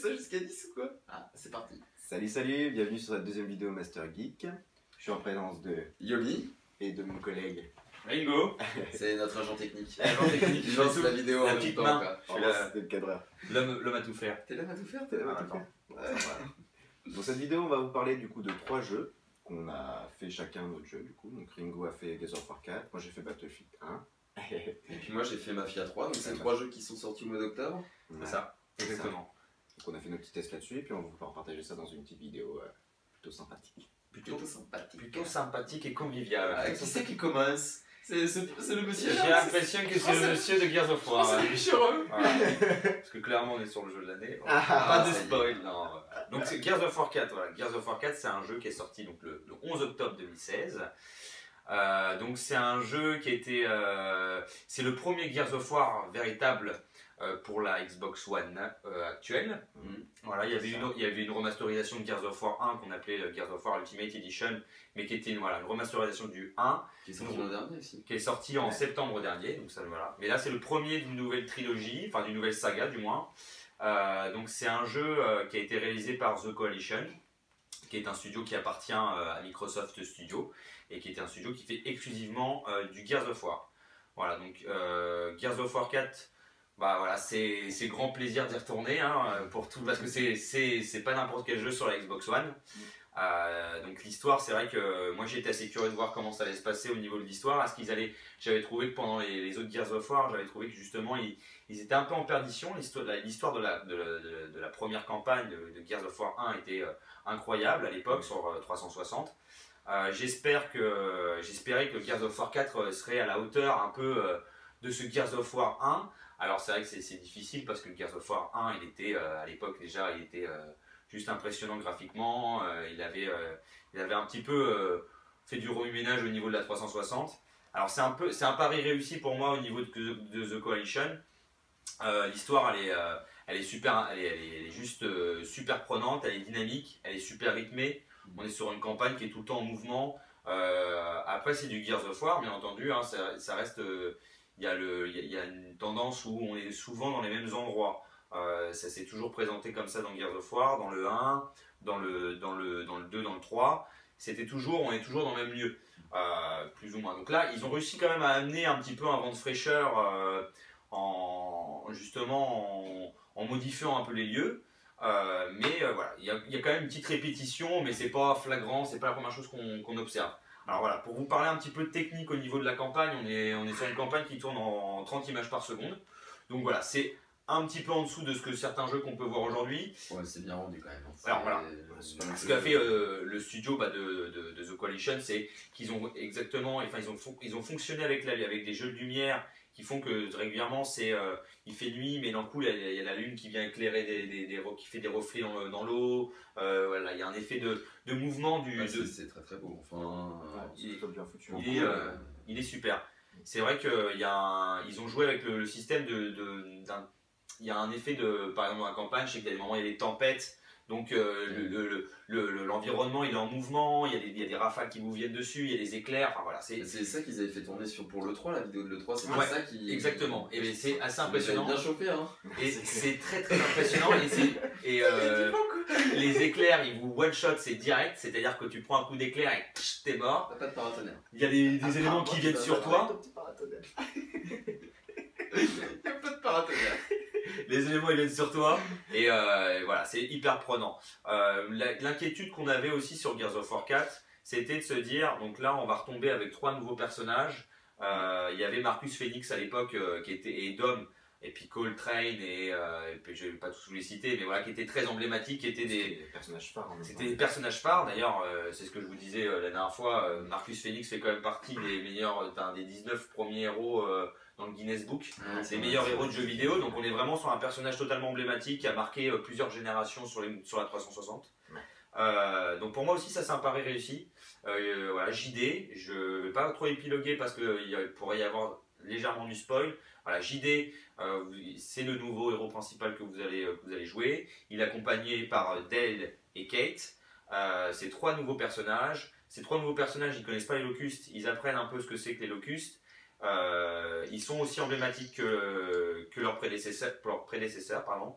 ça jusqu'à 10 ou quoi? Ah, c'est parti. Salut, salut, bienvenue sur la deuxième vidéo Master Geek. Je suis en présence de Yomi et de mon collègue. Ringo. C'est notre agent technique. Agent technique, Il lance la vidéo en la même petite temps, main. quoi. Oh, c'était le cadreur. L'homme à tout faire. T'es là à tout faire, T'es là à tout faire. Dans cette vidéo, on va vous parler du coup de 3 jeux qu'on a fait chacun notre jeu du coup. Donc Ringo a fait Gears of War 4, moi j'ai fait Battlefield 1. Et puis moi j'ai fait Mafia 3, donc c'est Ouais, 3 jeux qui sont sortis au mois d'octobre. C'est ça, exactement. Donc on a fait nos petits tests là-dessus et puis on va vous partager ça dans une petite vidéo plutôt sympathique. Plutôt sympathique. Plutôt sympathique et convivial. Ah, qui c'est qui commence? C'est le monsieur J'ai là? l'impression que c'est le monsieur de Gears of War. C'est Bichoreux. Voilà. Parce que clairement on est sur le jeu de l'année. Ah, Pas de ça y est. spoil, non. Donc c'est Gears of War 4. Voilà. Gears of War 4 c'est un jeu qui est sorti donc, le 11 octobre 2016. Donc c'est un jeu qui a été... c'est le premier Gears of War véritable pour la Xbox One actuelle. Voilà, il y avait une remasterisation de Gears of War 1 qu'on appelait Gears of War Ultimate Edition, mais qui était une remasterisation du 1 Qui est sorti l'an dernier aussi. qui est sorti en septembre dernier. Donc ça, voilà. Mais là c'est le premier d'une nouvelle trilogie, enfin d'une nouvelle saga du moins. Donc c'est un jeu qui a été réalisé par The Coalition, qui est un studio qui appartient à Microsoft Studio et qui est un studio qui fait exclusivement du Gears of War. Voilà, donc Gears of War 4, bah voilà, c'est grand plaisir d'y retourner pour tout, parce que c'est pas n'importe quel jeu sur la Xbox One. Donc l'histoire, c'est vrai que moi j'étais assez curieux de voir comment ça allait se passer au niveau de l'histoire. J'avais trouvé que pendant les autres Gears of War, j'avais trouvé que justement ils étaient un peu en perdition. L'histoire de la première campagne de Gears of War 1 était incroyable à l'époque sur 360. J'espérais que Gears of War 4 serait à la hauteur un peu de ce Gears of War 1. Alors c'est vrai que c'est difficile parce que Gears of War 1 il était à l'époque déjà il était juste impressionnant graphiquement, il avait un petit peu fait du remue-ménage au niveau de la 360. Alors c'est un pari réussi pour moi au niveau de The Coalition. L'histoire elle est super, elle est juste super prenante, elle est dynamique, elle est super rythmée. On est sur une campagne qui est tout le temps en mouvement. Après c'est du Gears of War bien entendu, ça reste, il y a une tendance où on est souvent dans les mêmes endroits. Ça s'est toujours présenté comme ça dans Gears of War, dans le 1, dans le 2, dans le 3. On est toujours dans le même lieu, plus ou moins. Donc là, ils ont réussi quand même à amener un petit peu un vent de fraîcheur justement en modifiant un peu les lieux. Mais voilà, il y a quand même une petite répétition, mais c'est pas flagrant, c'est pas la première chose qu'on observe. Alors voilà, pour vous parler un petit peu de technique au niveau de la campagne, on est sur une campagne qui tourne en 30 images par seconde. Donc voilà, c'est un petit peu en dessous de ce que certains jeux qu'on peut voir aujourd'hui. Ouais, c'est bien rendu quand même. Alors voilà, ce qu'a fait le studio de The Coalition, c'est qu'ils ont exactement, enfin ils ont fonctionné avec des jeux de lumière qui font que régulièrement il fait nuit, mais d'un coup il y a la lune qui vient éclairer qui fait des reflets dans l'eau. Voilà, il y a un effet de mouvement c'est très très beau. Enfin, Bien foutu. il est super. C'est vrai qu'ils ont joué avec le système il y a un effet par exemple dans la campagne, je sais qu'il y a des moments où il y a des tempêtes, donc l'environnement il est en mouvement, il y a des rafales qui vous viennent dessus, il y a des éclairs, enfin voilà. c'est ça qu'ils avaient fait tourner pour l'E3, la vidéo de l'E3, c'est ça qui... Exactement, et c'est assez impressionnant. Bien chauffé, hein. Et c'est très très impressionnant, et les éclairs ils vous one shot, c'est direct, c'est-à-dire que tu prends un coup d'éclair et t'es mort. T'as pas de paratonnerre. Il y a des éléments qui viennent sur toi. Il y a pas de paratonnerre. Les éléments ils viennent sur toi et voilà, c'est hyper prenant. L'inquiétude qu'on avait aussi sur Gears of War 4, c'était de se dire, donc là on va retomber avec 3 nouveaux personnages. Il y avait Marcus Phoenix à l'époque et Dom, et puis Coltrane et puis je vais pas tous les citer, mais voilà, qui étaient très emblématiques, qui étaient des personnages phares. C'était des personnages phares. D'ailleurs, c'est ce que je vous disais la dernière fois, Marcus Phoenix fait quand même partie des meilleurs, des 19 premiers héros dans le Guinness Book, des meilleurs héros de jeux vidéo. Donc on est vraiment sur un personnage totalement emblématique qui a marqué plusieurs générations sur la 360. Donc pour moi aussi ça c'est un pari réussi. Voilà, JD, je vais pas trop épiloguer parce qu'il pourrait y avoir légèrement du spoil. Voilà, JD, c'est le nouveau héros principal que vous allez jouer. Il est accompagné par Dale et Kate. C'est 3 nouveaux personnages. Ces 3 nouveaux personnages, ils connaissent pas les locustes, ils apprennent un peu ce que c'est que les locustes. Ils sont aussi emblématiques que leurs prédécesseurs, pardon.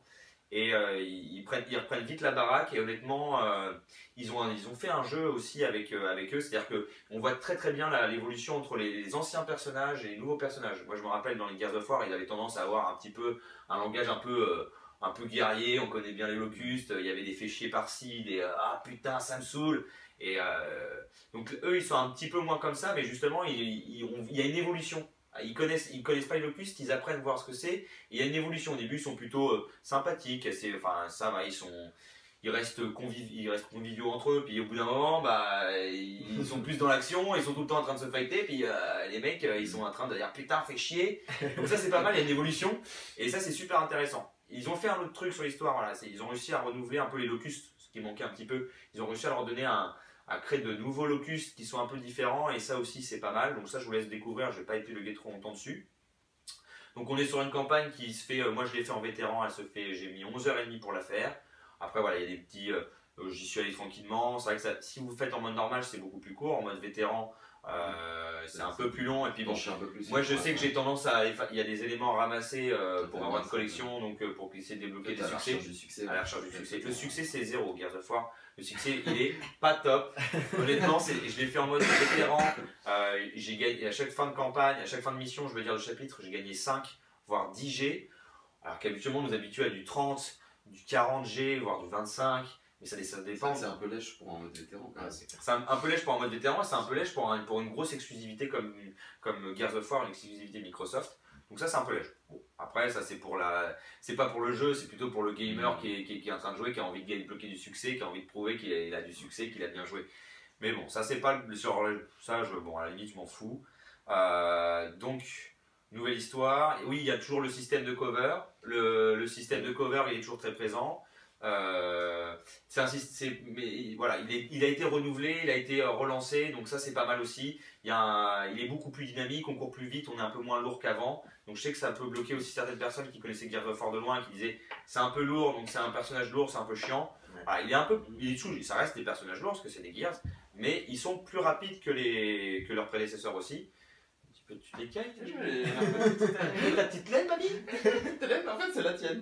et ils reprennent vite la baraque et honnêtement ils ont fait un jeu aussi avec eux, c'est-à-dire qu'on voit très très bien l'évolution entre les anciens personnages et les nouveaux personnages. Moi je me rappelle dans les Gears of War, ils avaient tendance à avoir un petit peu un langage un peu guerrier, on connaît bien les locustes, il y avait des fait chier par-ci, des ah putain ça me saoule. Et donc eux ils sont un petit peu moins comme ça, mais justement il y a une évolution. Ils connaissent pas les locustes, ils apprennent à voir ce que c'est. Et il y a une évolution. Au début ils sont plutôt sympathiques, enfin ça va, ils restent conviviaux entre eux. Puis au bout d'un moment, bah ils sont plus dans l'action, ils sont tout le temps en train de se fighter. Puis les mecs ils sont en train de dire putain fais chier. Donc ça c'est pas mal, il y a une évolution. Et ça c'est super intéressant. Ils ont fait un autre truc sur l'histoire, voilà, ils ont réussi à renouveler un peu les locustes, ce qui manquait un petit peu. Ils ont réussi à leur donner à créer de nouveaux locustes qui sont un peu différents et ça aussi c'est pas mal. Donc ça je vous laisse découvrir, je vais pas épiloguer trop longtemps dessus. Donc on est sur une campagne qui se fait, moi je l'ai fait en vétéran, j'ai mis 11h30 pour la faire. Après voilà, il y a des petits, j'y suis allé tranquillement. C'est vrai que ça, si vous faites en mode normal c'est beaucoup plus court, en mode vétéran c'est un peu plus long. Et puis bon, moi je sais que j'ai tendance il y a des éléments à ramasser pour avoir une collection, donc pour essayer de débloquer des succès. À la recherche du succès. Le succès c'est 0, Gears of War. Le succès il est pas top. Honnêtement, je l'ai fait en mode vétéran. J'ai gagné à chaque fin de campagne, à chaque fin de mission, je veux dire de chapitre, j'ai gagné 5 voire 10 G. Alors qu'habituellement on nous habitue à du 30, du 40 G, voire du 25. Mais ça dépend. C'est un peu lèche pour un mode vétéran. C'est un peu lèche pour un mode vétéran, c'est un peu lèche pour une grosse exclusivité comme Gears of War, une exclusivité Microsoft. Donc ça c'est un peu lèche. Bon, après ça c'est pas pour le jeu, c'est plutôt pour le gamer qui est en train de jouer, qui a envie de débloquer du succès, qui a envie de prouver qu'il a du succès, qu'il a bien joué. Mais bon, ça c'est pas sur ça, bon à la limite je m'en fous. Donc nouvelle histoire. Oui, il y a toujours le système de cover. Le système de cover il est toujours très présent. Mais voilà, il a été renouvelé, il a été relancé, donc ça c'est pas mal aussi. Il est beaucoup plus dynamique, on court plus vite, on est un peu moins lourd qu'avant. Donc je sais que ça peut bloquer aussi certaines personnes qui connaissaient Gears of War de loin et qui disaient c'est un peu lourd, donc c'est un personnage lourd, c'est un peu chiant. Voilà, ça reste des personnages lourds parce que c'est des Gears, mais ils sont plus rapides que leurs prédécesseurs aussi. Tu t'écailles ta petite laine, mamie? Ta laine, en fait, c'est la tienne.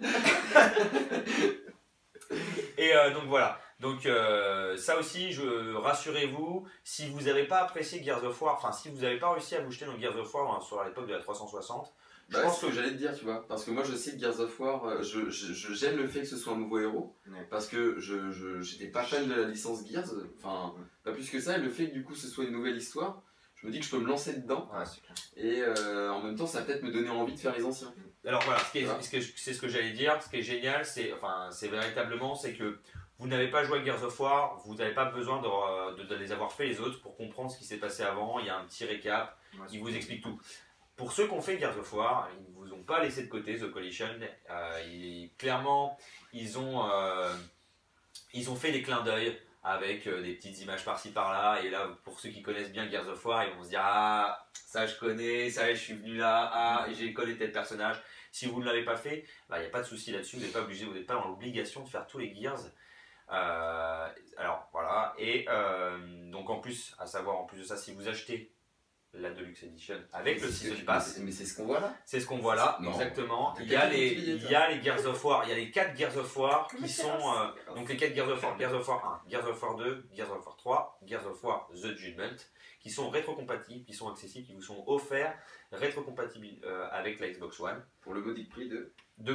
Et donc voilà. Donc ça aussi, rassurez-vous, si vous n'avez pas apprécié Gears of War, enfin si vous n'avez pas réussi à vous jeter dans Gears of War sur l'époque de la 360, je pense que j'allais te dire, tu vois, parce que moi je sais que Gears of War, j'aime le fait que ce soit un nouveau héros, parce que j'étais pas fan de la licence Gears, enfin pas plus que ça, et le fait que du coup ce soit une nouvelle histoire, je me dis que je peux me lancer dedans, et en même temps ça va peut-être me donner envie de faire les anciens. Alors voilà, c'est ce que j'allais dire, ce qui est génial, c'est véritablement, c'est que vous n'avez pas joué à Gears of War, vous n'avez pas besoin de les avoir fait les autres pour comprendre ce qui s'est passé avant, il y a un petit récap, il vous explique tout. Pour ceux qui ont fait Gears of War, ils ne vous ont pas laissé de côté The Coalition, clairement ils ont fait des clins d'œil avec des petites images par-ci par-là, et là pour ceux qui connaissent bien Gears of War, ils vont se dire ah ça je connais, ça je suis venu là, ah j'ai connu tel personnage. Si vous ne l'avez pas fait, il n'y a pas de souci là-dessus, vous n'êtes pas obligé, vous n'êtes pas dans l'obligation de faire tous les Gears. Alors voilà, et donc en plus de ça, si vous achetez la Deluxe Edition avec le Season Pass, mais c'est ce qu'on voit là. C'est ce qu'on voit là, exactement. Il y a les Gears of War, il y a les 4 Gears of War qui sont donc les 4 Gears of War, Gears of War 1, Gears of War 2, Gears of War 3, Gears of War The Judgment, qui sont rétrocompatibles, qui sont accessibles, qui vous sont offerts rétrocompatibles avec la Xbox One. Pour le modique prix de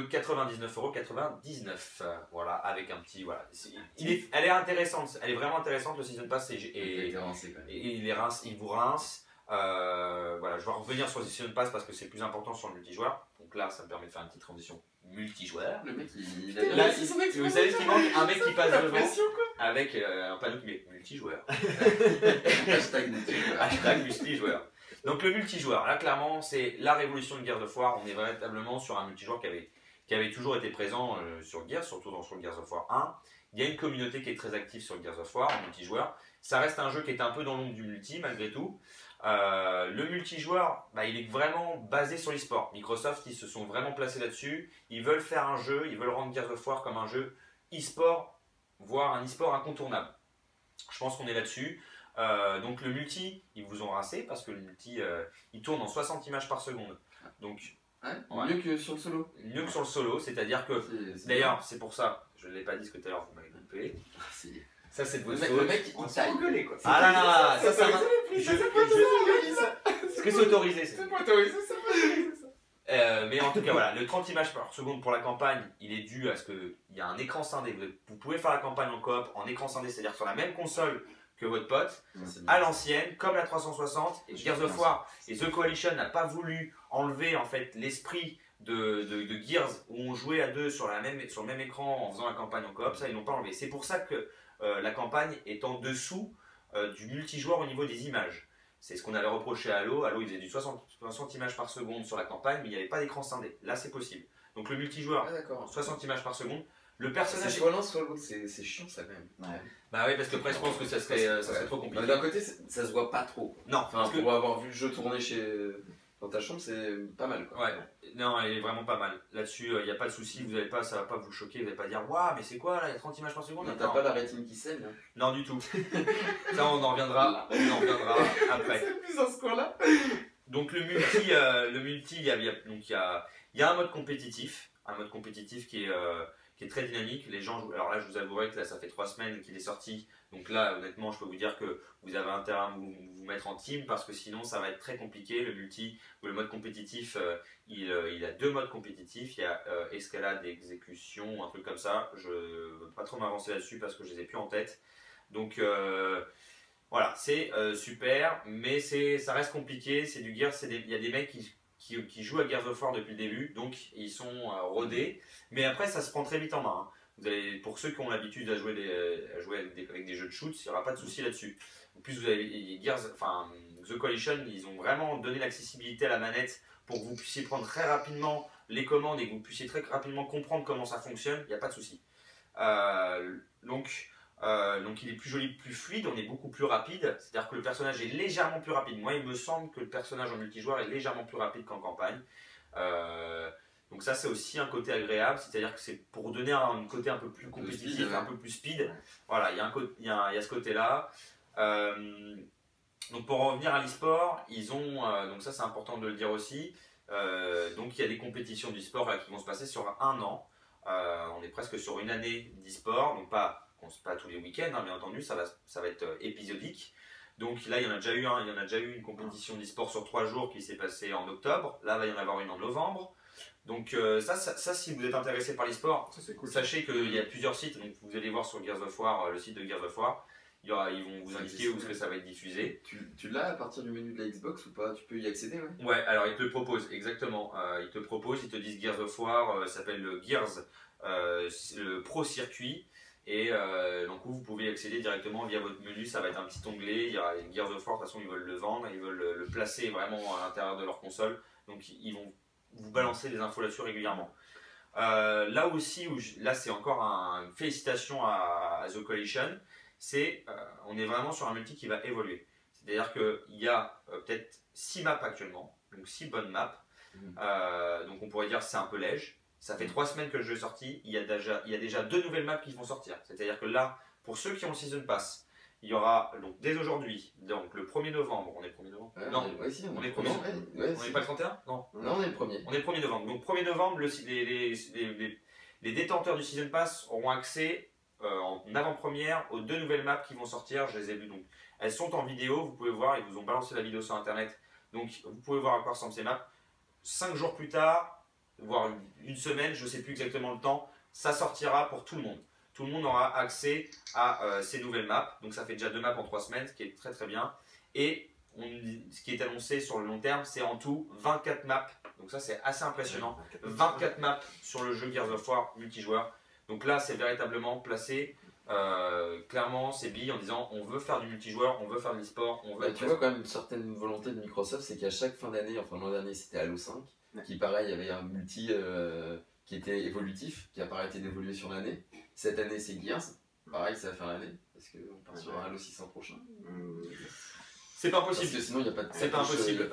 99,99 €. Voilà, avec un petit. Voilà. Elle est intéressante, elle est vraiment intéressante. Le Season Pass, il vous rince. Voilà, je vais revenir sur le Season Pass parce que c'est plus important sur le multijoueur. Donc là, ça me permet de faire une petite transition multijoueur. Le mec, là, vous savez ce qu'il manque? Un mec qui passe devant avec un panneau qui met multijoueur. Hashtag multijoueur. Donc le multijoueur, là clairement c'est la révolution de Gears of War. On est véritablement sur un multijoueur qui avait toujours été présent sur Gears, surtout sur le Gears of War 1. Il y a une communauté qui est très active sur Gears of War, en multijoueur. Ça reste un jeu qui est un peu dans l'ombre du multi malgré tout. Le multijoueur, il est vraiment basé sur l'e-sport. Microsoft, ils se sont vraiment placés là-dessus. Ils veulent faire un jeu, ils veulent rendre Gears of War comme un jeu e-sport, voire un e-sport incontournable. Je pense qu'on est là-dessus. Donc le multi, ils vous ont rincé parce que le multi, il tourne en 60 images par seconde. Donc Ouais. Mieux que sur le solo. Mieux que sur le solo, c'est-à-dire que. D'ailleurs, c'est pour ça, je ne l'ai pas dit ce que tout à l'heure, vous m'avez coupé. Ça, c'est de votre faute. Le mec, on s'est engueulé quoi. Ah là là, ça, ça Est-ce que c'est autorisé? C'est pas autorisé, c'est pas autorisé ça. Mais en tout cas, voilà, le 30 images par seconde pour la campagne, il est dû à ce qu'il y a un écran scindé. Vous pouvez faire la campagne en coop en écran scindé, c'est-à-dire sur la même console que votre pote, à l'ancienne, comme la 360. Et Gears of War et The Coalition n'a pas voulu enlever en fait l'esprit de Gears où on jouait à deux sur le même écran en faisant la campagne en coop. Ça, ils n'ont pas enlevé. C'est pour ça que la campagne est en dessous du multijoueur au niveau des images. C'est ce qu'on avait reproché à Halo. Halo, il faisait du 60 images par seconde sur la campagne, mais il n'y avait pas d'écran scindé. Là, c'est possible. Donc le multijoueur, 60 images par seconde. Le personnage. C'est soit l'un, soit l'autre. C'est chiant, ça, quand même. Ouais. Bah oui, parce que après, je pense que ça serait trop compliqué. D'un côté, ça se voit pas trop. Non, enfin, pour avoir vu le jeu tourner dans ta chambre, c'est pas mal. Quoi. Ouais, non, elle est vraiment pas mal. Là-dessus, il n'y a pas de souci, ça va pas vous choquer, vous n'allez pas dire waouh, mais c'est quoi là, il y a 30 images par seconde. T'as pas la rétine qui saigne. Non, du tout. Ça, on en reviendra après. C'est plus dans ce coin-là. Donc, le multi, il y a un mode compétitif qui est très dynamique. Les gens jouent. Alors là, je vous avouerai que là, ça fait 3 semaines qu'il est sorti. Donc là, honnêtement, je peux vous dire que vous avez intérêt à vous mettre en team parce que sinon, ça va être très compliqué. Le multi ou le mode compétitif, il a 2 modes compétitifs. Il y a escalade et exécution, un truc comme ça. Je ne veux pas trop m'avancer là-dessus parce que je les ai plus en tête. Donc voilà, c'est super, mais ça reste compliqué. C'est du Gears. Il y a des mecs qui jouent à Gears of War depuis le début, donc ils sont rodés. Mais après, ça se prend très vite en main. Vous allez, pour ceux qui ont l'habitude à jouer avec des jeux de shoot, il n'y aura pas de souci là-dessus. En plus, vous avez The Coalition, ils ont vraiment donné l'accessibilité à la manette pour que vous puissiez prendre très rapidement les commandes et que vous puissiez très rapidement comprendre comment ça fonctionne. Il n'y a pas de souci. Donc il est plus joli, plus fluide, on est beaucoup plus rapide. C'est-à-dire que le personnage est légèrement plus rapide. Moi, il me semble que le personnage en multijoueur est légèrement plus rapide qu'en campagne. Donc ça, c'est aussi un côté agréable. C'est-à-dire que c'est pour donner un côté un peu plus compétitif, un peu plus speed. Voilà, il y a ce côté-là. Donc pour revenir à l'e-sport, ils ont, donc ça c'est important de le dire aussi, donc il y a des compétitions d'e-sport qui vont se passer sur 1 an. On est presque sur une année d'e-sport, donc pas tous les week-ends, hein, bien entendu, ça va être épisodique. Donc là, il y en a déjà eu une compétition d'e-sport sur 3 jours qui s'est passée en octobre. Là, il va y en avoir une en novembre. Donc ça, si vous êtes intéressé par l'e-sport, cool. Sachez qu'il y a plusieurs sites. Donc vous allez voir sur Gears of War, le site de Gears of War. Ils vont vous indiquer où est-ce que ça va être diffusé. Tu l'as à partir du menu de la Xbox ou pas? Tu peux y accéder, ouais? Ouais, alors ils te le proposent, exactement. Ils te disent Gears of War, ça s'appelle le Gears, le Pro Circuit. Et donc vous pouvez y accéder directement via votre menu, ça va être un petit onglet. Il y a Gears of War, de toute façon ils veulent le vendre, ils veulent le placer vraiment à l'intérieur de leur console. Donc ils vont vous balancer des infos là-dessus régulièrement. Là aussi, là c'est encore une félicitation à The Coalition, on est vraiment sur un multi qui va évoluer. C'est-à-dire qu'il y a peut-être 6 maps actuellement, donc 6 bonnes maps. Donc on pourrait dire que c'est un peu léger. Ça fait 3 semaines que le jeu est sorti, il y a déjà 2 nouvelles maps qui vont sortir. C'est-à-dire que là, pour ceux qui ont le Season Pass, il y aura donc dès aujourd'hui, donc le 1er novembre, on est le 1er novembre Non, si, on est le 1er novembre. On n'est pas le 31 Non, on est le 1er. On est le 1er novembre. Donc 1er novembre, les détenteurs du Season Pass auront accès en avant-première aux 2 nouvelles maps qui vont sortir. Je les ai vues, donc elles sont en vidéo, vous pouvez voir, ils vous ont balancé la vidéo sur internet. Donc vous pouvez voir à quoi ressemblent ces maps. 5 jours plus tard, voire une semaine, je ne sais plus exactement le temps, ça sortira pour tout le monde. Tout le monde aura accès à ces nouvelles maps. Donc ça fait déjà 2 maps en 3 semaines, ce qui est très très bien. Et ce qui est annoncé sur le long terme, c'est en tout 24 maps. Donc ça c'est assez impressionnant. 24 maps sur le jeu Gears of War multijoueur. Donc là c'est véritablement placé clairement c'est billes en disant on veut faire du multijoueur, on veut faire de l'e-sport, on veut... Tu vois quand même une certaine volonté de Microsoft, c'est qu'à chaque fin d'année, enfin l'an dernier c'était Halo 5, qui pareil avait un multi qui était évolutif, qui n'a pas arrêté d'évoluer sur l'année. Cette année c'est Gears, pareil ça va faire l'année, parce qu'on part sur un Halo 600 prochain. C'est pas impossible. Parce que sinon il n'y a pas de c'est pas impossible.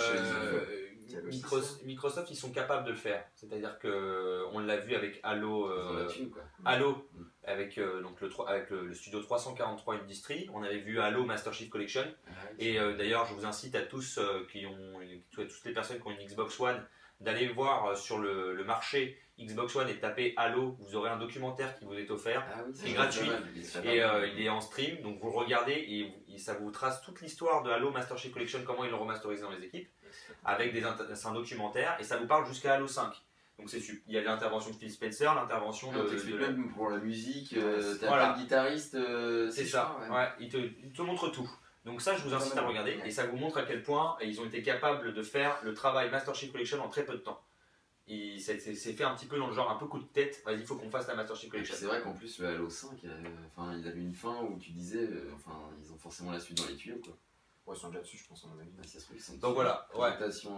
Microsoft, ils sont capables de le faire. C'est-à-dire que on l'a vu avec Halo, Halo avec le studio 343 Industries. On avait vu Halo Master Chief Collection. Et d'ailleurs, je vous incite à tous toutes les personnes qui ont une Xbox One d'aller voir sur le marché Xbox One et de taper Halo, vous aurez un documentaire qui vous est offert, qui est gratuit et il est en stream, donc vous le regardez et ça vous trace toute l'histoire de Halo Master Chief Collection, comment ils l'ont remasterisé dans les équipes, avec c'est un documentaire et ça vous parle jusqu'à Halo 5. Donc il y a l'intervention de Phil Spencer, l'intervention de même pour la musique, t'as voilà. pas de guitariste, c'est ça, il te montre tout. Donc ça, je vous incite à le regarder et ça vous montre à quel point ils ont été capables de faire le travail Master Chief Collection en très peu de temps. C'est fait un petit peu dans le genre un peu coup de tête, vas-y, il faut qu'on fasse la Master Chief Collection. C'est vrai qu'en plus, le Halo 5, il avait une fin où tu disais, ils ont forcément la suite dans les tuyaux, quoi. Ouais, ils sont déjà dessus, je pense, à mon avis. Ça se trouve, ils sont donc voilà, présentation,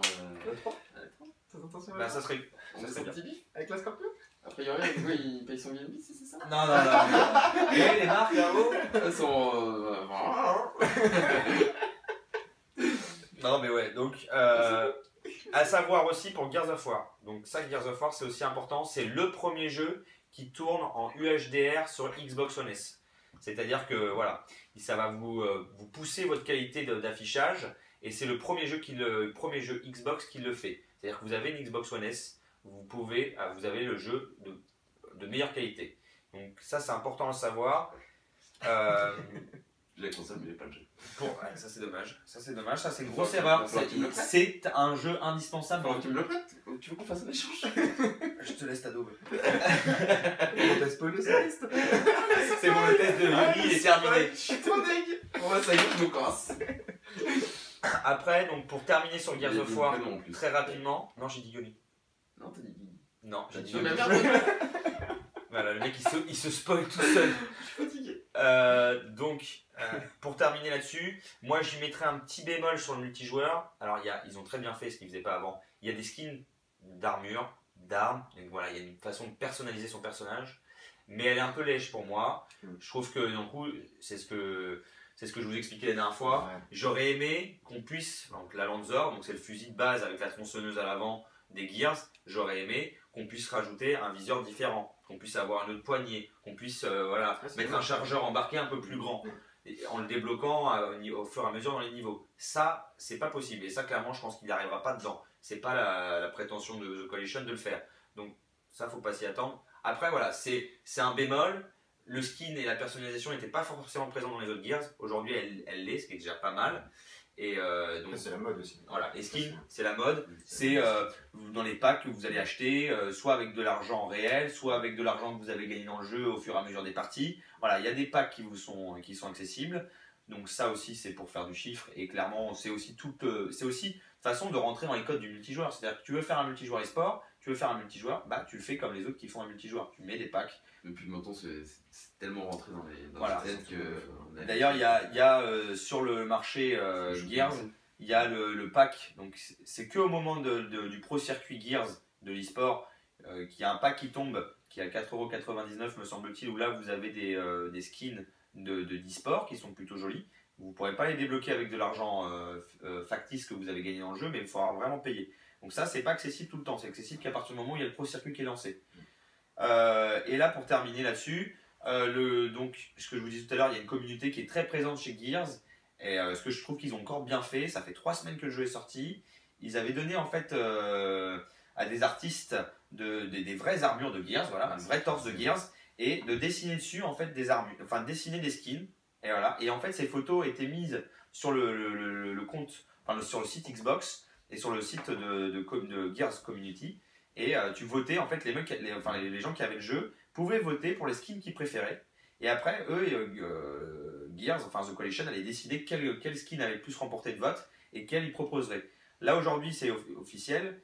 ça serait on est son petit bif avec la Scorpio. a priori, il paye son bien c'est ça? Non. Et les marques là-haut Elles sont. Non, mais ouais, donc. À savoir aussi pour Gears of War. Donc, ça, Gears of War, c'est aussi important. C'est le premier jeu qui tourne en UHDR sur Xbox One S. C'est-à-dire que, voilà, ça va vous pousser votre qualité d'affichage. Et c'est le premier jeu Xbox qui le fait. C'est-à-dire que vous avez une Xbox One S, vous avez le jeu de meilleure qualité. Donc, ça, c'est important à le savoir. J'ai la console, mais j'ai pas le jeu. Ça c'est dommage, ça c'est une grosse erreur. C'est un jeu indispensable. Tu me le prêtes? Tu veux qu'on fasse un échange? Je te laisse Adobe. On t'a spoilé ça liste. C'est bon, le test de Yoni il est terminé. Je suis trop deg. Bon, ça y est, je me casse. Après, donc pour terminer sur Gears of War, très rapidement. Non, j'ai dit Yoni. Non, t'as dit Guigui. Non, j'ai dit Yoni. Voilà, le mec il se spoil tout seul. Je suis fatigué. Donc, pour terminer là-dessus, moi j'y mettrais un petit bémol sur le multijoueur. Alors, ils ont très bien fait ce qu'ils faisaient pas avant. Il y a des skins d'armure, d'armes. Donc voilà, il y a une façon de personnaliser son personnage. Mais elle est un peu lèche pour moi. Je trouve que, d'un coup, c'est ce que je vous expliquais la dernière fois. Ouais. J'aurais aimé qu'on puisse, donc la Lancer, donc c'est le fusil de base avec la tronçonneuse à l'avant des Gears. J'aurais aimé qu'on puisse rajouter un viseur différent, qu'on puisse avoir une autre poignée, qu'on puisse mettre un chargeur embarqué un peu plus grand, et en le débloquant au fur et à mesure dans les niveaux. Ça, c'est pas possible. Et ça, clairement, je pense qu'il n'y arrivera pas dedans. C'est pas la prétention de The Coalition de le faire. Donc, ça, faut pas s'y attendre. Après, voilà, c'est un bémol. Le skin et la personnalisation n'étaient pas forcément présents dans les autres Gears. Aujourd'hui, elle l'est, ce qui est déjà pas mal. Et donc, c'est la mode aussi. Voilà, les skins, c'est la mode. C'est dans les packs que vous allez acheter, soit avec de l'argent réel, soit avec de l'argent que vous avez gagné dans le jeu au fur et à mesure des parties. Voilà, il y a des packs qui sont accessibles. Donc ça aussi, c'est pour faire du chiffre. Et clairement, c'est aussi façon de rentrer dans les codes du multijoueur. C'est-à-dire que tu veux faire un multijoueur e-sport, tu veux faire un multijoueur, bah tu le fais comme les autres qui font un multijoueur. Tu mets des packs. Et puis maintenant, c'est tellement rentré dans les têtes que. D'ailleurs, il y a sur le marché Gears, il y a le pack. Donc c'est que au moment du Pro Circuit Gears de l'e-sport qu'il y a un pack qui tombe, qui est à 4,99€ me semble-t-il, où là vous avez des skins d'e-sport qui sont plutôt jolis. Vous ne pourrez pas les débloquer avec de l'argent factice que vous avez gagné dans le jeu, mais il faudra vraiment payer. Donc ça, c'est pas accessible tout le temps. C'est accessible qu'à partir du moment où il y a le Pro Circuit qui est lancé. Et là, pour terminer là-dessus, donc, ce que je vous disais tout à l'heure, il y a une communauté qui est très présente chez Gears. Et ce que je trouve qu'ils ont encore bien fait, ça fait 3 semaines que le jeu est sorti. Ils avaient donné en fait à des artistes des vraies armures de Gears, voilà, un vrai torse de Gears, et de dessiner dessus en fait des armures, enfin dessiner des skins. Et voilà. Et en fait, ces photos étaient mises sur le compte, enfin sur le site Xbox et sur le site de Gears Community. Et tu votais, en fait, les gens qui avaient le jeu pouvaient voter pour les skins qu'ils préféraient. Et après, Gears, enfin The Coalition, allait décider quel skin avait le plus remporté de vote et quel ils proposeraient. Là, aujourd'hui, c'est officiel.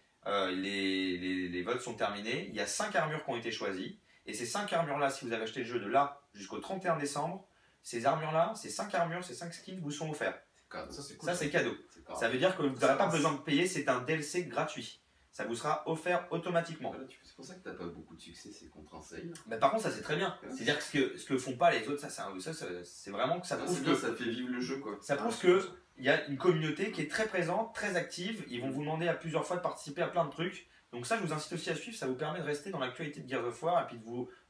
Les votes sont terminés. Il y a 5 armures qui ont été choisies. Et ces 5 armures-là, si vous avez acheté le jeu de là jusqu'au 31 décembre, ces armures-là, ces 5 armures, ces 5 skins vous sont offerts. Ça, c'est cadeau. Ça veut dire que vous n'aurez pas besoin de payer. C'est un DLC gratuit. Ça vous sera offert automatiquement. Voilà, c'est pour ça que tu n'as pas beaucoup de succès, c'est contre un sale. Mais par contre, ça c'est très bien. C'est-à-dire que ce que font pas les autres, c'est vraiment que ça prouve que ça fait vivre le jeu, quoi. Ça prouve qu'il y a une communauté qui est très présente, très active. Ils vont vous demander à plusieurs fois de participer à plein de trucs. Donc ça, je vous incite aussi à suivre, ça vous permet de rester dans l'actualité de Gears of War et puis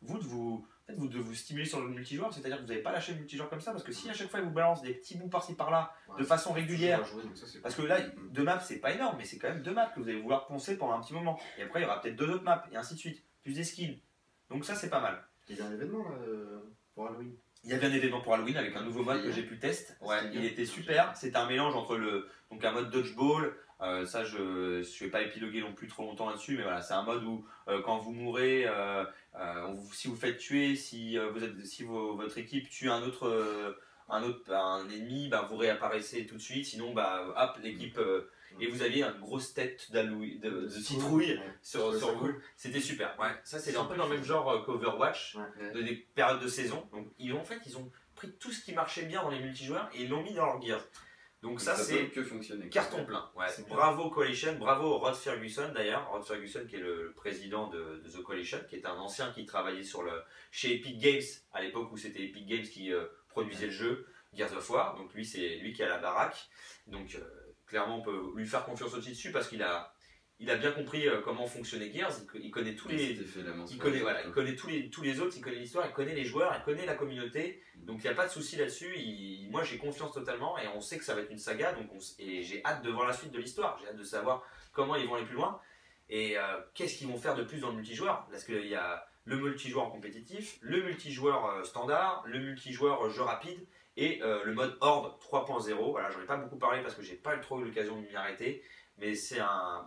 de vous stimuler sur le multijoueur, c'est-à-dire que vous n'avez pas lâché le multijoueur comme ça, parce que si à chaque fois il vous balance des petits bouts par-ci par-là, de façon régulière, parce que là, 2 maps c'est pas énorme, mais c'est quand même 2 maps que vous allez vouloir poncer pendant un petit moment, et après il y aura peut-être 2 autres maps, et ainsi de suite, plus des skins, donc ça c'est pas mal. Il y a un événement là, pour Halloween. Il y avait un événement pour Halloween avec un nouveau mode que j'ai pu tester. Ouais, il était super. C'était un mélange entre donc un mode dodgeball. Ça, je ne vais pas épiloguer non plus trop longtemps là-dessus, mais voilà, c'est un mode où quand vous mourrez, si vous faites tuer, si votre équipe tue un ennemi, bah, vous réapparaissez tout de suite. Sinon, bah, hop, l'équipe. Et vous aviez une grosse tête de citrouille sur vous. C'était super. Ouais. Ça, c'est un peu dans le même genre qu'Overwatch, des périodes de saison. Donc, ils ont pris tout ce qui marchait bien dans les multijoueurs et ils l'ont mis dans leur Gears. Donc ça c'est que fonctionner. Carton plein. Ouais. Bravo Coalition, bravo Rod Ferguson d'ailleurs. Rod Ferguson qui est le président de The Coalition, qui est un ancien qui travaillait chez Epic Games à l'époque où c'était Epic Games qui produisait le jeu Gears of War. Donc lui c'est lui qui est à la baraque. Donc clairement on peut lui faire confiance aussi dessus parce qu'il a bien compris comment fonctionnait Gears. Il connaît tous les, il connaît tous les autres, il connaît l'histoire, il connaît les joueurs, il connaît la communauté. Donc il n'y a pas de souci là-dessus. Moi j'ai confiance totalement et on sait que ça va être une saga. Et j'ai hâte de voir la suite de l'histoire. J'ai hâte de savoir comment ils vont aller plus loin et qu'est-ce qu'ils vont faire de plus dans le multijoueur. Parce qu'il y a le multijoueur en compétitif, le multijoueur standard, le multijoueur jeu rapide et le mode Horde 3.0. Voilà, j'en ai pas beaucoup parlé parce que j'ai pas eu trop eu l'occasion de m'y arrêter, mais c'est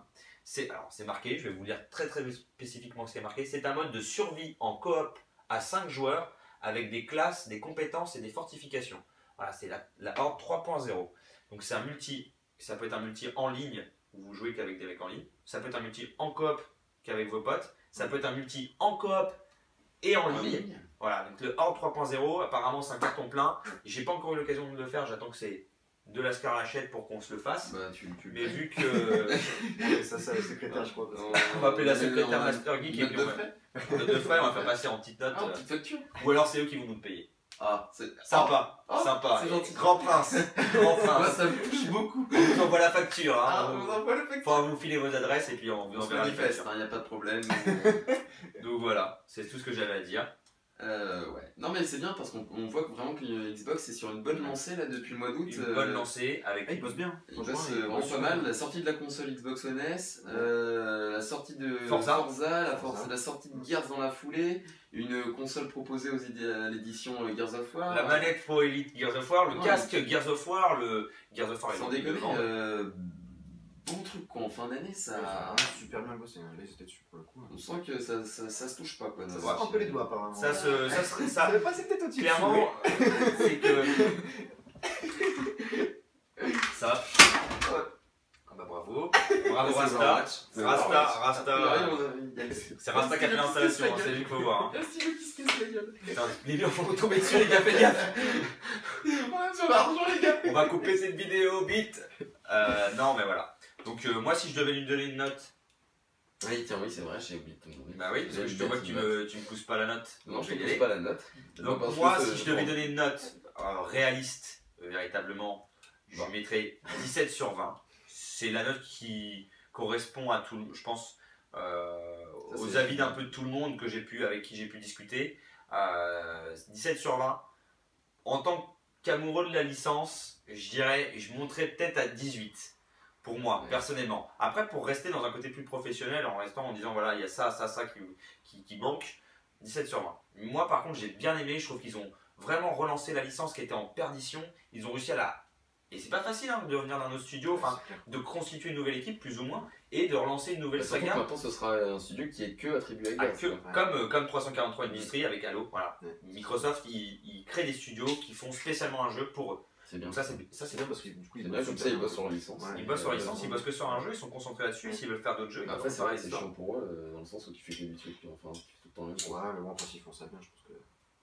marqué, je vais vous dire très très spécifiquement ce qui est marqué. C'est un mode de survie en coop à 5 joueurs avec des classes, des compétences et des fortifications. Voilà, c'est la Horde 3.0. Donc c'est ça peut être un multi en ligne où vous jouez qu'avec des mecs en ligne. Ça peut être un multi en coop qu'avec vos potes. Ça peut être un multi en coop et en ligne. Voilà, donc le Horde 3.0, apparemment c'est un carton plein. J'ai pas encore eu l'occasion de le faire, j'attends que c'est de la scarlachette pour qu'on se le fasse. Bah, mais vu que. ça c'est le secrétaire, je crois. On va appeler la secrétaire Master Geek et puis note de frais, on va faire passer en petite note. En petite facture. Ou alors c'est eux qui vont nous le payer. Ah, c'est sympa. Sympa. C'est gentil. Grand prince. Grand prince. Moi, ça me touche beaucoup. On vous envoie la facture. Hein. On vous envoie la facture. Faudra vous filer vos adresses et puis on vous enverra les factures. Il n'y a pas de problème. Donc voilà, c'est tout ce que j'avais à dire. Ouais. Non mais c'est bien parce qu'on voit vraiment que Xbox est sur une bonne lancée là depuis le mois d'août. Une bonne lancée avec. Ils bossent bien. Ils bossent vraiment pas mal. La sortie de la console Xbox One S, la sortie de Forza, la sortie de Gears dans la foulée, une console proposée à l'édition Gears of War. La manette Pro Elite Gears of War, le casque Gears of War, le Gears of War. Sans déconner. Bon truc quoi, en fin d'année ça a super bien bossé, là ils étaient dessus pour le coup. On sent que ça se touche pas quoi. Ça se prend un peu les doigts apparemment. Ça va passer peut-être au-dessus. Clairement, c'est que. Ça. Ah bah bravo. Bravo Rasta. C'est Rasta qui a fait l'installation, c'est lui qu'il faut voir. Il y a Steve qui se casse la gueule. Putain, les gars, faut tomber dessus, les gars, faites gaffe. On a sur l'argent, les gars. On va couper cette vidéo, vite. Non, mais voilà. Donc, moi, si je devais lui donner une note. Oui, tiens, oui, c'est vrai, j'ai oublié de te demander. Bah oui, parce que je te vois que tu me pousses pas la note. Non, je te pousse pas la note. Donc, moi, si je devais donner une note réaliste, véritablement, je lui mettrais 17 sur 20. C'est la note qui correspond à tout, je pense, aux avis d'un peu de tout le monde avec qui j'ai pu discuter. 17 sur 20. En tant qu'amoureux de la licence, je monterais peut-être à 18. Pour moi, personnellement. Après, pour rester dans un côté plus professionnel, en disant voilà, il y a ça qui manque, 17 sur 20. Moi, par contre, j'ai bien aimé. Je trouve qu'ils ont vraiment relancé la licence qui était en perdition. Ils ont réussi à la. Et c'est pas facile de revenir dans nos studios, de constituer une nouvelle équipe, plus ou moins, et de relancer une nouvelle saga. Maintenant, ce sera un studio qui est que attribué à Gears. Comme 343 Industries avec Halo. Voilà. Microsoft, ils créent des studios qui font spécialement un jeu pour eux. C'est bien. Donc ça c'est bien parce que du coup ils bossent sur la licence. Ils bossent sur la licence, ils bossent que sur un jeu, ils sont concentrés là-dessus. S'ils veulent faire d'autres jeux. Après c'est vrai, c'est chiant pour eux dans le sens où tu fais que du truc, enfin tu fais tout le temps le même. Ouais, mais bon, après s'ils font ça bien, je pense que.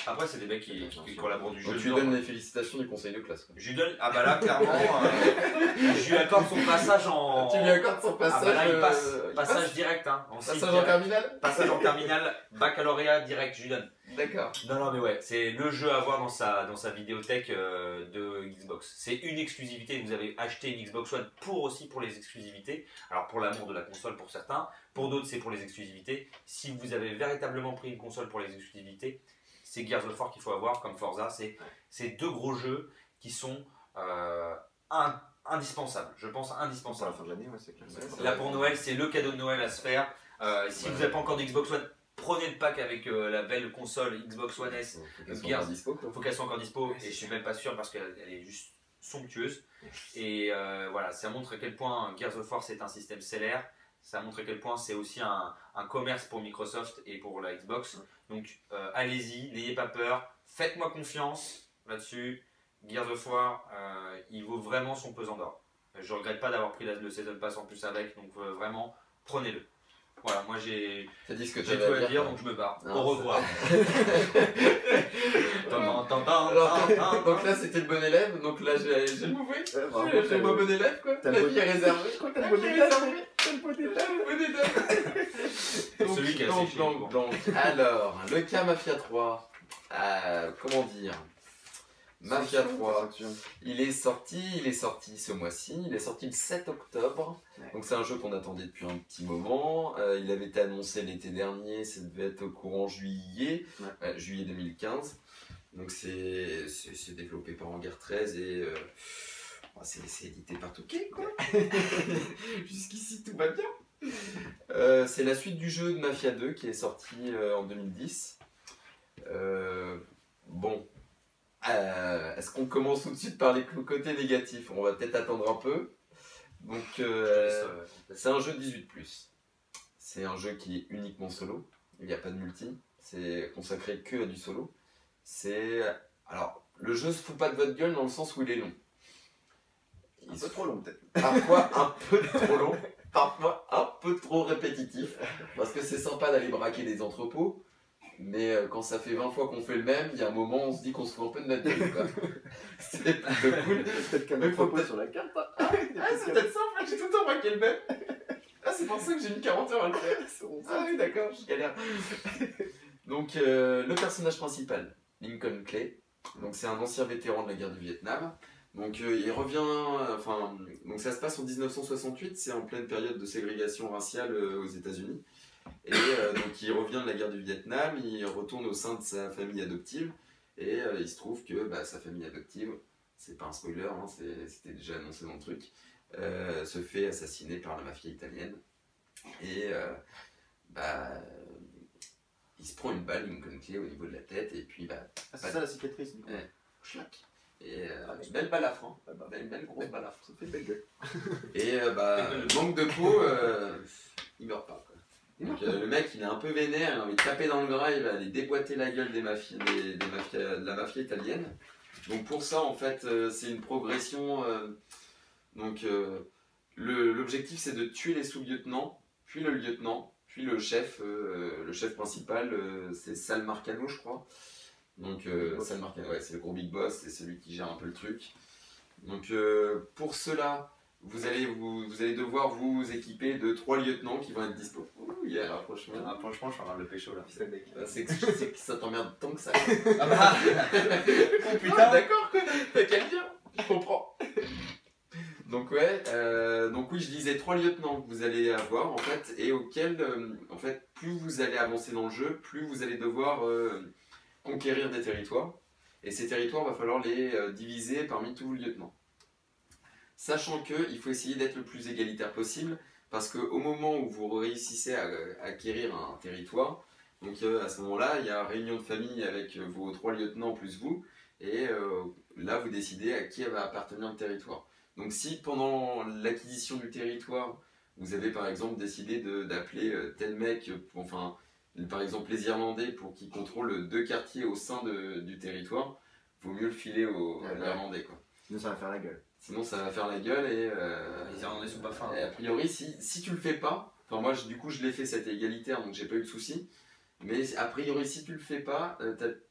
Après, c'est des mecs qui collaborent du jeu. Donc tu lui donnes les félicitations du conseil de classe. Quoi. Je lui donne. Ah bah là, clairement, je lui accorde son passage en. Tu lui accordes son passage. Ah bah là, il passe. Passage direct, hein. Passage en terminale. Passage en terminale, baccalauréat direct, je lui donne. D'accord. Non, mais ouais, c'est le jeu à voir dans sa vidéothèque de Xbox. C'est une exclusivité. Vous avez acheté une Xbox One pour les exclusivités. Alors pour l'amour de la console pour certains, pour d'autres c'est pour les exclusivités. Si vous avez véritablement pris une console pour les exclusivités, c'est Gears of War qu'il faut avoir comme Forza. C'est deux gros jeux qui sont indispensables. Je pense indispensables. Pour la fin de l'année, ouais, c'est clair. Là pour Noël, c'est le cadeau de Noël à se faire. Si vous n'avez pas encore de Xbox One, prenez le pack avec la belle console Xbox One S. Faut qu'elle soit encore dispo. Et je suis même pas sûr parce qu'elle est juste somptueuse. Et voilà, ça montre à quel point Gears of War c'est un système stellaire. Ça montre à quel point c'est aussi un commerce pour Microsoft et pour la Xbox. Donc allez-y, n'ayez pas peur, faites-moi confiance là-dessus. Gears of War, il vaut vraiment son pesant d'or. Je regrette pas d'avoir pris le Season Pass en plus avec, donc vraiment prenez-le. Voilà, moi j'ai dit ce que tout à dire, donc je me barre. Non, au revoir. Donc là c'était le bon élève, donc là j'ai le mauvais. J'ai le bon élève quoi. La vie est réservée. Je crois que t'as le bon élève. Celui qui a donc, alors, le cas Mafia 3. Comment dire, Mafia 3, il est sorti ce mois-ci, il est sorti le 7 octobre, donc c'est un jeu qu'on attendait depuis un petit moment, il avait été annoncé l'été dernier, ça devait être au courant juillet 2015, donc c'est développé par Hangar 13 et c'est édité par Touquet quoi, jusqu'ici tout va bien. C'est la suite du jeu de Mafia 2 qui est sorti en 2010, bon. Est-ce qu'on commence tout de suite par les côtés négatifs? On va peut-être attendre un peu. Donc, c'est un jeu 18+. C'est un jeu qui est uniquement solo. Il n'y a pas de multi. C'est consacré que à du solo. Alors, le jeu se fout pas de votre gueule dans le sens où il est long. Un peu trop long peut-être. Parfois un peu trop long. Parfois un peu trop répétitif. Parce que c'est sympa d'aller braquer des entrepôts. Mais quand ça fait 20 fois qu'on fait le même, il y a un moment où on se dit qu'on se fout un peu de notre gueule quoi. C'est plutôt cool. Peut-être qu'un entrepôt sur la carte. C'est peut-être ça en fait, j'ai tout le temps braqué le même. C'est pour ça que j'ai mis 40 heures à le faire. Oui d'accord, je galère. Donc le personnage principal, Lincoln Clay, donc c'est un ancien vétéran de la guerre du Vietnam. Donc il revient, donc ça se passe en 1968, c'est en pleine période de ségrégation raciale aux États-Unis. Et donc il revient de la guerre du Vietnam, il retourne au sein de sa famille adoptive et il se trouve que sa famille adoptive, c'est pas un spoiler, hein, c'était déjà annoncé dans le truc, se fait assassiner par la mafia italienne et il se prend une balle, Lincoln Clay, au niveau de la tête et puis c'est ça la cicatrice. Schlac. Et belle balafre, hein. Belle grosse balafre, ça fait belle gueule. Et manque de peau, il meurt pas quoi. Donc le mec il est un peu vénère, il a envie de taper dans le gras, il va aller déboîter la gueule de la mafia italienne. Donc pour ça en fait c'est une progression, l'objectif c'est de tuer les sous-lieutenants, puis le lieutenant, puis le chef principal, c'est Sal Marcano je crois. Donc Sal Marcano, ouais, c'est le gros big boss, c'est celui qui gère un peu le truc. Donc pour cela, vous allez devoir vous équiper de 3 lieutenants qui vont être dispo. Il y a un rapprochement. Franchement, je suis en train de le pécho là. C'est que ça t'emmerde tant que ça. Ah bah oh putain, d'accord quoi. T'as qu'à le dire, je comprends. Donc ouais, donc oui, je disais 3 lieutenants que vous allez avoir en fait, et auxquels, en fait, plus vous allez avancer dans le jeu, plus vous allez devoir conquérir des territoires. Et ces territoires, il va falloir les diviser parmi tous vos lieutenants. Sachant qu'il faut essayer d'être le plus égalitaire possible, parce qu'au moment où vous réussissez à acquérir un territoire, donc à ce moment-là, il y a réunion de famille avec vos 3 lieutenants plus vous, et là vous décidez à qui va appartenir le territoire. Donc si pendant l'acquisition du territoire, vous avez par exemple décidé d'appeler tel mec, par exemple les Irlandais pour qu'ils contrôlent 2 quartiers au sein du territoire, vaut mieux le filer aux Irlandais quoi. Sinon ça va faire la gueule. Sinon ça va faire la gueule et les Irlandais sont pas fins. A priori si tu le fais pas, enfin moi du coup je l'ai fait, c'était égalitaire donc j'ai pas eu de soucis, mais a priori si tu le fais pas, t'as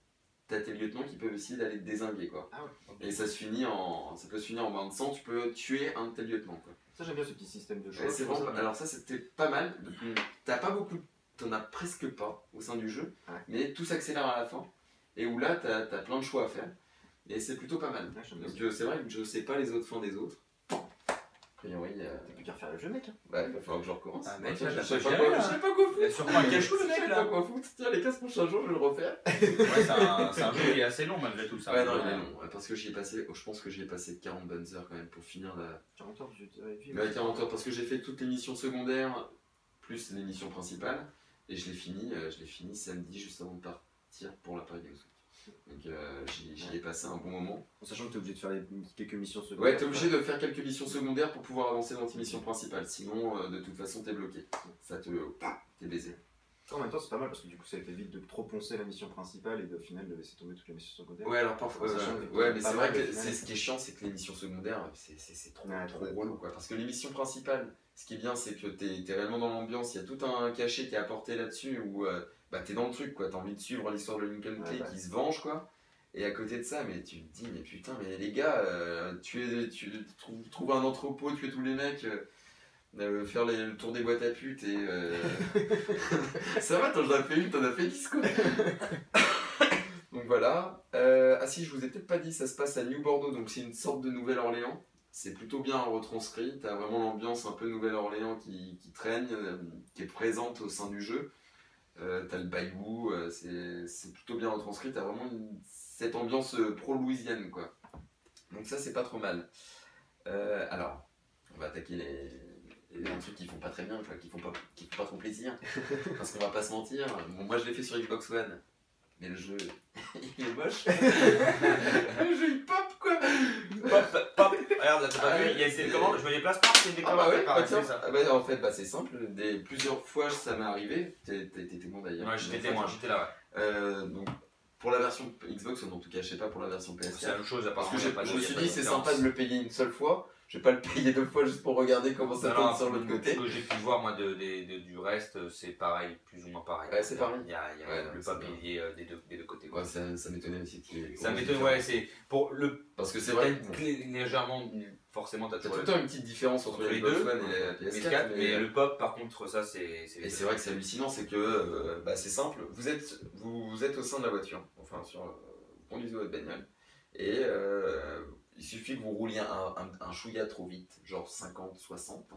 t'as tes lieutenants qui peuvent essayer d'aller te dézinguer, quoi. Ah ouais. Et ça peut se finir en bain de sang, tu peux tuer un de tes lieutenants, quoi. Ça, j'aime bien ce petit système de Ouais, choix. c'est vraiment, alors ça c'était pas mal. T'as pas beaucoup, t'en as presque pas au sein du jeu, mais tout s'accélère à la fin. Et où là t'as plein de choix à faire. Et c'est plutôt pas mal. Donc c'est vrai que je sais pas les autres fins des autres. A priori, t'as plus qu'à refaire le jeu, mec. Ouais, il va falloir que je recommence. Ah, mec, je là, sais t'as pas pas quoi, je sais pas quoi foutre. Il y a sûrement un cachou, le Je sais mec pas là. quoi foutre. Tiens, les 15 prochains jours, je vais le refaire. Ouais, c'est un jeu qui est assez long malgré tout ça. Ouais, non, il est long. Parce que j'y ai passé, je pense que j'y ai passé 40 bonnes heures quand même pour finir la. 40 heures, Ouais, 40 heures parce que j'ai fait toutes les missions secondaires plus les missions principales et je l'ai fini samedi juste avant de partir pour la Paris Games Week. Donc j'y ai passé un bon moment. En sachant que t'es obligé de faire quelques missions secondaires. Ouais, t'es obligé de faire quelques missions secondaires pour pouvoir avancer dans tes missions principales, sinon de toute façon t'es bloqué. Ça t'es baisé. En même temps, c'est pas mal parce que du coup, ça évite de trop poncer la mission principale et au final de laisser tomber toutes les missions secondaires. Ouais, alors parfois. Ouais, mais c'est vrai que ce qui est chiant, c'est que les missions secondaires, c'est trop relou quoi. Parce que les missions principales, ce qui est bien, c'est que t'es réellement dans l'ambiance, il y a tout un cachet qui est apporté là-dessus où t'es dans le truc quoi, t'as envie de suivre l'histoire de Lincoln Clay qui se venge quoi. Et à côté de ça, mais tu te dis, mais putain, mais les gars, tu trouves un entrepôt, tuer tous les mecs. Faire le tour des boîtes à putes et ça va, t'en as fait une, t'en as fait 10 quoi. Donc voilà. Ah si, je vous ai peut-être pas dit, ça se passe à New Bordeaux, donc c'est une sorte de Nouvelle-Orléans. C'est plutôt bien retranscrit, t'as vraiment l'ambiance un peu Nouvelle-Orléans qui traîne, qui est présente au sein du jeu. T'as le bayou, c'est plutôt bien retranscrit, t'as vraiment cette ambiance pro-Louisiane quoi. Donc ça c'est pas trop mal. Alors, on va attaquer les trucs qui font pas très bien, qui font pas trop plaisir. Parce qu'on va pas se mentir. Bon, moi je l'ai fait sur Xbox One, mais le jeu il est moche. Le jeu il pop quoi. Pop. Regarde, t'as pas vu, il y a essayé de commande, je me déplace pas, c'est une des commandes. En fait, c'est simple. Plusieurs fois ça m'est arrivé. T'étais témoin d'ailleurs. Ouais, j'étais témoin, j'étais là, ouais. Donc, pour la version Xbox, en tout cas, je sais pas pour la version PS4. C'est la même chose, parce que je me suis dit, c'est différence. sympa de le payer une seule fois. Je vais pas le payer deux fois juste pour regarder comment ça tourne sur l'autre côté. Ce que j'ai pu voir moi du reste, c'est pareil, plus ou moins pareil. Ouais, c'est pareil. Il y a le papier des deux côtés. Ouais, ça m'étonnait aussi qu'il y ait. Ça m'étonne, ouais, c'est pour le. Parce que c'est vrai. Légèrement, forcément, t'as tout le temps une petite différence entre les Xbox One et la PS4. Mais le pop, par contre, ça c'est. Et c'est vrai que c'est hallucinant, c'est que c'est simple. Vous êtes au sein de la voiture, enfin vous conduisez votre bagnole, et il suffit que vous rouliez un chouïa trop vite, genre 50, 60.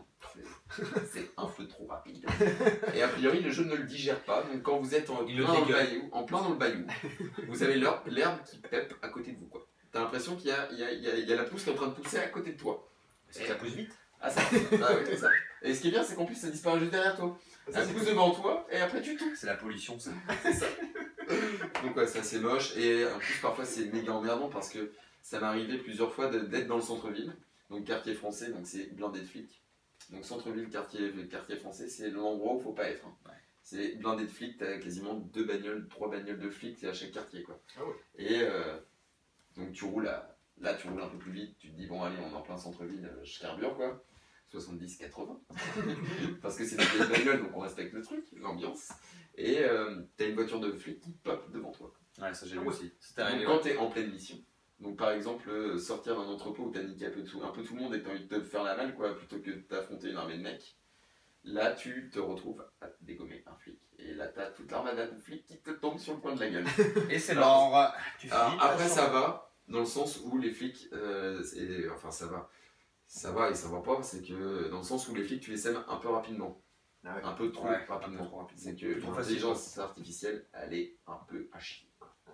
C'est un feu trop rapide. Et a priori, le jeu ne le digère pas. Donc quand vous êtes en plein dans le bayou, vous avez l'herbe qui pèpe à côté de vous. T'as l'impression qu'il y a la pousse qui est en train de pousser à côté de toi. C'est que ça pousse vite. Ah ça. Ah oui, c'est ça. Et ce qui est bien, c'est qu'en plus, ça disparaît juste derrière toi. Ça pousse devant toi, et après tu tombes. C'est la pollution, ça. C'est ça. Donc ouais, ça c'est moche. Et en plus, parfois, c'est méga emmerdant parce que ça m'est arrivé plusieurs fois d'être dans le centre-ville, donc quartier français, donc c'est blindé de flics. Donc centre-ville, quartier français, c'est l'endroit où faut pas être. Ouais. C'est blindé de flics, t'as quasiment 3 bagnoles de flics à chaque quartier quoi. Ah ouais. Et donc tu roules là tu roules un peu plus vite, tu te dis bon allez on est en plein centre-ville, je carbure quoi. 70-80 parce que c'est des vieilles bagnoles donc on respecte le truc, l'ambiance. Et t'as une voiture de flic qui pop devant toi. Ouais ça j'ai vu aussi. Donc quand t'es en pleine mission. Donc par exemple, sortir d'un entrepôt où t'as niqué un peu tout le monde et t'as envie de te faire la malle quoi, plutôt que d'affronter une armée de mecs, là tu te retrouves à dégommer un flic. Et là t'as toute l'armada de flics qui te tombe sur le coin de la gueule. Et c'est mort. Après ça va, dans le sens où les flics, enfin ça va et ça va pas, c'est que dans le sens où les flics tu les sèmes un peu rapidement. Ah ouais. Un peu trop rapidement. C'est que l'intelligence artificielle elle est un peu à chier.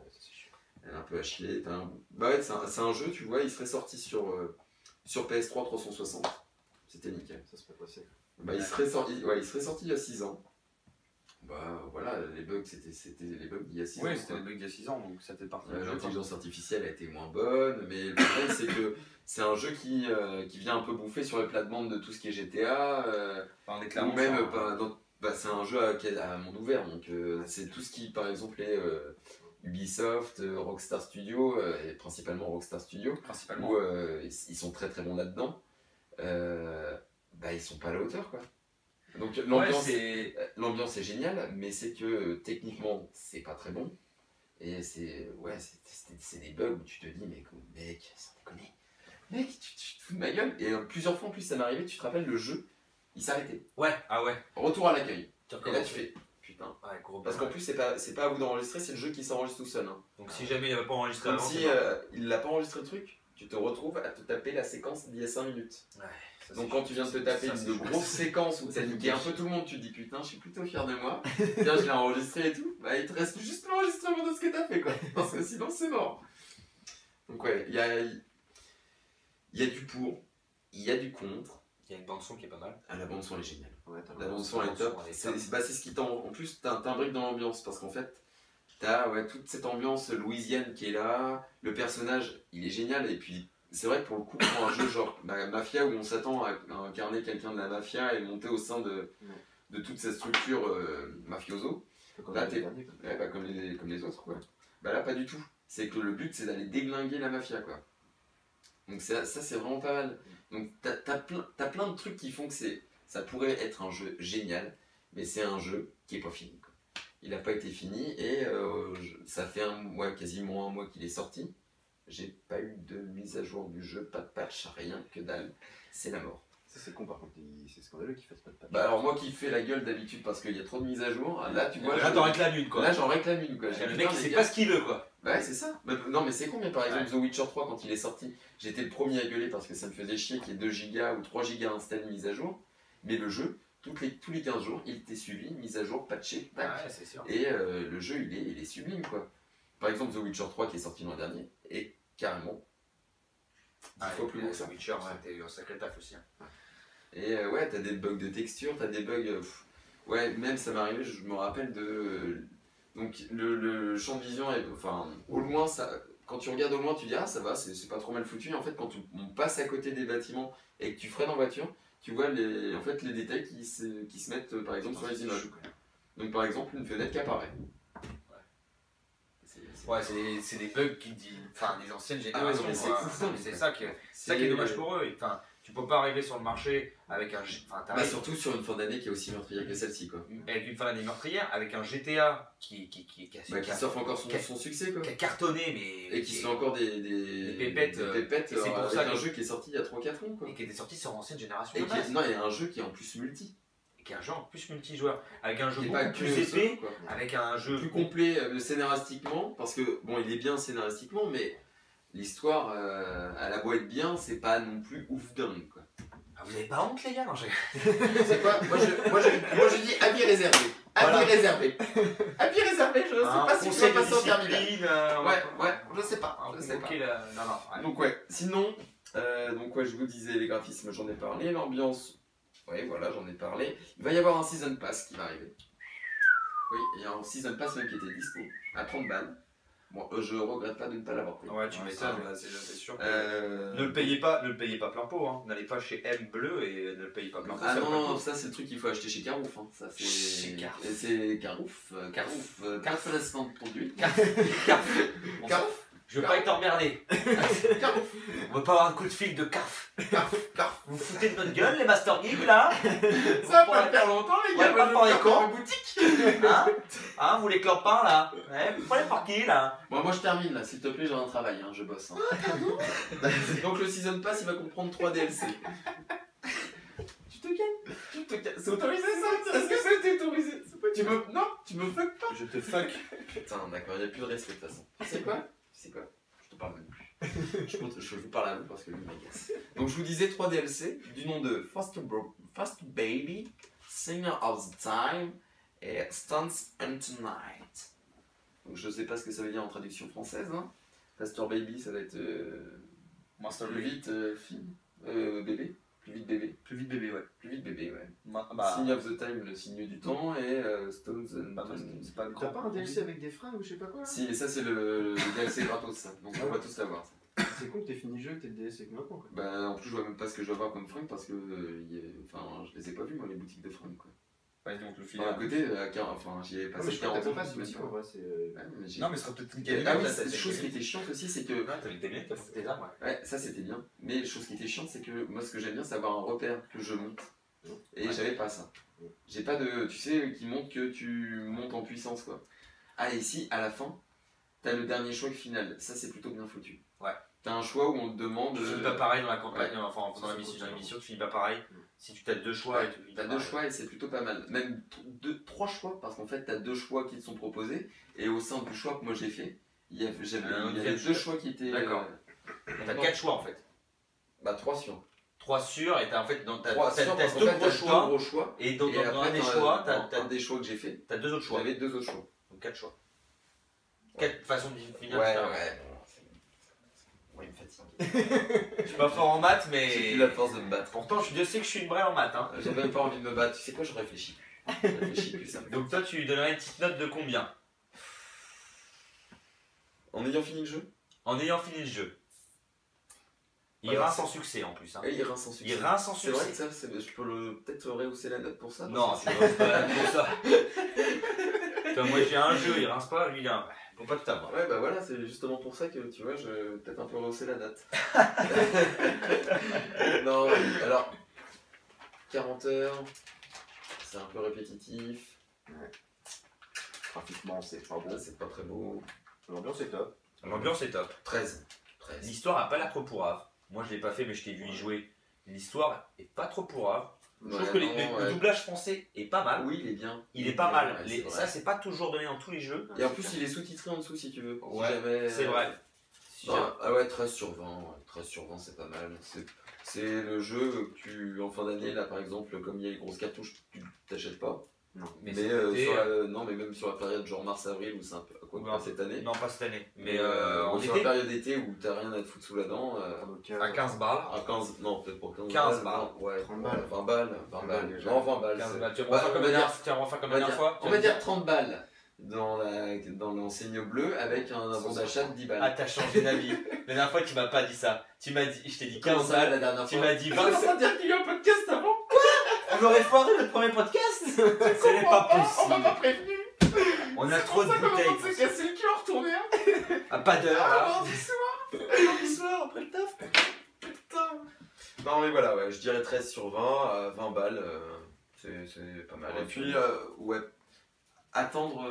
Un peu à chier. C'est un jeu, tu vois, il serait sorti sur PS3 360. C'était nickel. Ça c'est pas possible. Il serait sorti il y a 6 ans. Voilà, les bugs c'était les bugs d'il y a 6 ans. Oui, c'était les bugs d'il y a 6 ans, donc ça fait partie. L'intelligence artificielle a été moins bonne, mais le problème c'est que c'est un jeu qui vient un peu bouffer sur les plates-bandes de tout ce qui est GTA. Ou même, c'est un jeu à monde ouvert, donc c'est tout ce qui, par exemple, est Ubisoft, Rockstar Studio, et principalement Rockstar Studio, où ils sont très très bons là-dedans, ils sont pas à la hauteur quoi. Donc l'ambiance est géniale, mais c'est que techniquement c'est pas très bon. Et c'est des bugs où tu te dis, mais mec, sans déconner. Mec, tu te fous de ma gueule. Et plusieurs fois en plus, ça m'est arrivé, tu te rappelles, le jeu, il s'arrêtait. Ouais, ah ouais. Retour à l'accueil. Et là, tu fais, putain. Ouais, gros Parce qu'en plus, c'est pas à vous d'enregistrer, c'est le jeu qui s'enregistre tout seul. Hein. Donc si jamais il n'avait pas enregistré Comme avant, si il n'a pas enregistré le truc, tu te retrouves à te taper la séquence d'il y a 5 minutes. Ouais, ça, Donc quand tu viens de te taper une grosse séquence où tu as niqué un peu tout le monde, tu te dis putain, je suis plutôt fier de moi. Tiens, je l'ai enregistré et tout. Bah, il te reste juste l'enregistrement de ce que tu as fait, quoi. Parce que sinon, c'est mort. Donc ouais, il y a du pour, il y a du contre. Il y a une bande-son qui est pas mal. Ah, la bande-son, elle est géniale. Ouais, La bande-son, elle est top. C'est ce qui t'en... En plus, t'imbriques dans l'ambiance. Parce qu'en fait, t'as toute cette ambiance louisiane qui est là. Le personnage, il est génial. Et puis, c'est vrai que pour le coup, pour un jeu genre Mafia, où on s'attend à incarner quelqu'un de la Mafia et monter au sein de toute cette structure mafioso, là, comme les autres, quoi. Bah là, pas du tout. C'est que le but, c'est d'aller déglinguer la Mafia, quoi. Donc ça c'est vraiment pas mal. Donc t'as plein de trucs qui font que ça pourrait être un jeu génial, mais c'est un jeu qui est pas fini, quoi. Il n'a pas été fini et ça fait quasiment un mois qu'il est sorti. J'ai pas eu de mise à jour du jeu, pas de patch, rien que dalle. C'est la mort. Ça c'est con par contre, c'est scandaleux qu'ils fassent pas de patch. Bah alors moi qui fais la gueule d'habitude parce qu'il y a trop de mises à jour, là tu vois... Là t'en réclames une quoi. Là j'en réclame une quoi. Le mec il sait pas ce qu'il veut quoi. Ouais c'est ça. Non mais c'est con, mais par exemple The Witcher 3 quand il est sorti, j'étais le premier à gueuler parce que ça me faisait chier qu'il y ait 2 gigas ou 3 gigas installés de mise à jour. Mais le jeu, tous les 15 jours, il était suivi, mise à jour, patché, Ouais, c'est sûr. et le jeu il est sublime quoi. Par exemple The Witcher 3 qui est sorti l'an dernier, est carrément 10 fois plus beau que ça. The Witcher, c'était un sacré taf aussi. Hein. Et ouais, t'as des bugs de texture, t'as des bugs... ouais, même ça m'est arrivé, je me rappelle de... Donc le champ de vision, enfin, au loin, quand tu regardes au loin, tu dis ah ça va, c'est pas trop mal foutu. Et en fait, quand on passe à côté des bâtiments et que tu freines en voiture, tu vois les détails qui se mettent par exemple sur les images. Donc par exemple, une fenêtre qui apparaît. Ouais, c'est des bugs des anciennes générations. C'est ça qui est dommage pour eux. Enfin, tu peux pas arriver sur le marché avec un... surtout sur une fin d'année qui est aussi meurtrière que celle-ci quoi. Avec une fin d'année meurtrière, avec un GTA qui surfe encore son succès quoi. Qui a cartonné mais... Et qui se fait encore des pépettes c'est pour ça un jeu qui est sorti il y a 3-4 ans quoi. Et qui était sorti sur l'ancienne génération. Non, il y a un jeu qui est en plus multi. Qui est un jeu en plus multijoueur, avec un jeu beaucoup plus épais, avec un jeu plus complet scénaristiquement, parce que bon il est bien scénaristiquement, mais l'histoire elle a beau être bien, c'est pas non plus ouf dingue quoi. Ah, vous avez pas honte les gars? Non, c'est quoi moi je dis avis réservé. Avis réservé. Avis réservé, je sais pas si je vais passer en terminale. Je sais pas. Donc ouais, sinon, je vous disais les graphismes, j'en ai parlé, l'ambiance. Oui, voilà, j'en ai parlé. Il va y avoir un Season Pass qui va arriver. Oui, il y a un Season Pass même qui était dispo à 30 balles. Bon, je regrette pas de ne pas l'avoir pris. Ouais, tu m'étonnes, c'est sûr. Ne le payez pas plein pot. Hein. N'allez pas chez M Bleu et ne le payez pas plein pot. Ah non, ça c'est le truc qu'il faut acheter chez Carouf. Hein. Ça, chez Carouf. C'est Carouf. Carouf placement de produit. Carouf. Je veux pas être emmerdé. On veut pas avoir un coup de fil de Carf. Vous foutez de notre gueule, les Master Geeks là? Ça va pas faire longtemps, les gars. Pas par les cons. Boutique. Hein, vous les clopins là? Vous prenez par qui là? Bon, moi je termine là, s'il te plaît, j'ai un travail, hein, je bosse. Hein. Donc le Season Pass il va comprendre 3 DLC. Tu te calmes. C'est autorisé ça? Est-ce que c'est autorisé? Non, tu me fuck pas. Je te fuck. Putain, d'accord, il n'y a plus de respect de toute façon. C'est quoi? Je te parle même plus. Je vous parle à vous parce que lui m'agace. Donc je vous disais 3 DLC du nom de Fast Baby, Singer of the Time et Stunts and Tonight. Donc je sais pas ce que ça veut dire en traduction française. Hein. Faster Baby, ça va être plus vite fille, bébé. Plus vite bébé. Plus vite bébé, ouais. Plus vite bébé, ouais. Sign of the Time, le signe du temps, et Stones and... C'est pas T'as pas un DLC avec des freins ou je sais pas quoi là? Si, mais ça c'est le DLC gratos, ça. Donc on va tous l'avoir, ça. C'est con que t'aies fini le jeu et que t'aies le DLC avec maintenant quoi. Bah en plus je vois même pas ce que je vais avoir comme fringues parce que je les ai pas vus moi les boutiques de fringues quoi. Ouais, donc le film à côté, j'y avais passé 40 ans. Pas ce boutique en vrai, c'est... Non mais ce serait peut-être une ah oui, la chose qui était chiante aussi c'est que... Ouais, t'avais des lunettes, t'as tes armes, ouais. Ouais, ça c'était bien. Mais la chose qui était chiante c'est que moi ce que j'aime bien c'est avoir un repère que je monte. Et j'avais pas ça. J'ai pas de... Tu sais, qui montre que tu montes en puissance quoi. Ah et ici, à la fin, t'as le dernier choix final. Ça, c'est plutôt bien foutu. Ouais. T'as un choix où on te demande. Tu finis pas pareil dans la campagne, enfin dans l'émission, tu finis pas pareil. Si tu as 2 choix et tu finis t'as 2 choix et c'est plutôt pas mal. Même 3 choix, parce qu'en fait, t'as 2 choix qui te sont proposés. Et au sein du choix que moi j'ai fait, il y avait 2 choix qui étaient. D'accord. T'as 4 choix en fait. Bah 3 sûrs. 3 sûrs et t'as en fait t'as 2 gros choix. Et dans un des choix, choix, t'as des choix que j'ai fait. T'as 2 autres choix. J'avais 2 autres choix. Donc 4 choix. 4 façons de finir. Ouais. Ouais, il me fatigue. Je suis pas fort en maths, mais. J'ai plus la force de me battre. Pourtant, je sais que je suis une vraie en maths. Hein. J'ai même pas envie de me battre. Tu sais quoi, je réfléchis plus. Je réfléchis plus, ça. Donc, toi, tu lui donnerais une petite note de combien? En ayant fini le jeu? En ayant fini le jeu. Il rince sans succès en plus. Hein. Et il rince sans succès. Il rince sans C'est succès. vrai que ça, je peux peut-être rehausser la note pour ça? Non, tu rinces pas la note pour ça. Toi, moi, j'ai un jeu, il rince pas, lui, il a un. Faut pas tout avoir. Ouais, bah voilà, c'est justement pour ça que tu vois, je vais peut-être un peu rehausser la note. Non, alors, 40 heures, c'est un peu répétitif. Ouais. Graphiquement, c'est pas beau. C'est pas très beau. L'ambiance est top. L'ambiance est top. 13. L'histoire a pas l'air trop pourrave. Moi, je l'ai pas fait, mais je t'ai vu y jouer. L'histoire est pas trop pourrave. Je trouve que le doublage français est pas mal. Oui, il est bien. Il est pas mal. Ouais, ça, c'est pas toujours donné dans tous les jeux. Et en plus, il est sous-titré en dessous si tu veux. Ouais, c'est vrai. Ah ouais, 13 sur 20. 13 sur 20, c'est pas mal. C'est le jeu que tu, en fin d'année, là par exemple, comme il y a les grosses cartouches, tu t'achètes pas. Non. Mais même sur la période genre mars-avril, où c'est un peu. Quoi, non, cette année. Non, pas cette année. Mais sur la période d'été où t'as rien à te foutre sous la dent. À 15 balles. À 15, non, peut-être pour 15 balles. Ouais, 30 balles. 20 balles. 20 balles. Non, 20 balles. 15 balles. Tu vas refaire comme la dernière fois. On va dire 30 balles dans l'enseigne bleue avec un bon d'achat de 10 balles. Ah, t'as changé d'avis. La dernière fois, tu m'as pas dit ça. Tu m'as dit, je t'ai dit 15 balles. La dernière fois. Tu m'as dit 20. Tu vas pas dire qu'il y a un podcast avant? On aurait foiré notre premier podcast. Ce n'est pas possible. On m'a pas prévenu. On a trop de bouteilles. On s'est cassé le cul en retourner. Ah, pas d'heure. Mardi soir, après le taf. Putain. Non mais voilà, ouais, je dirais 13 sur 20, 20 balles, c'est pas mal. Et puis, ouais, attendre,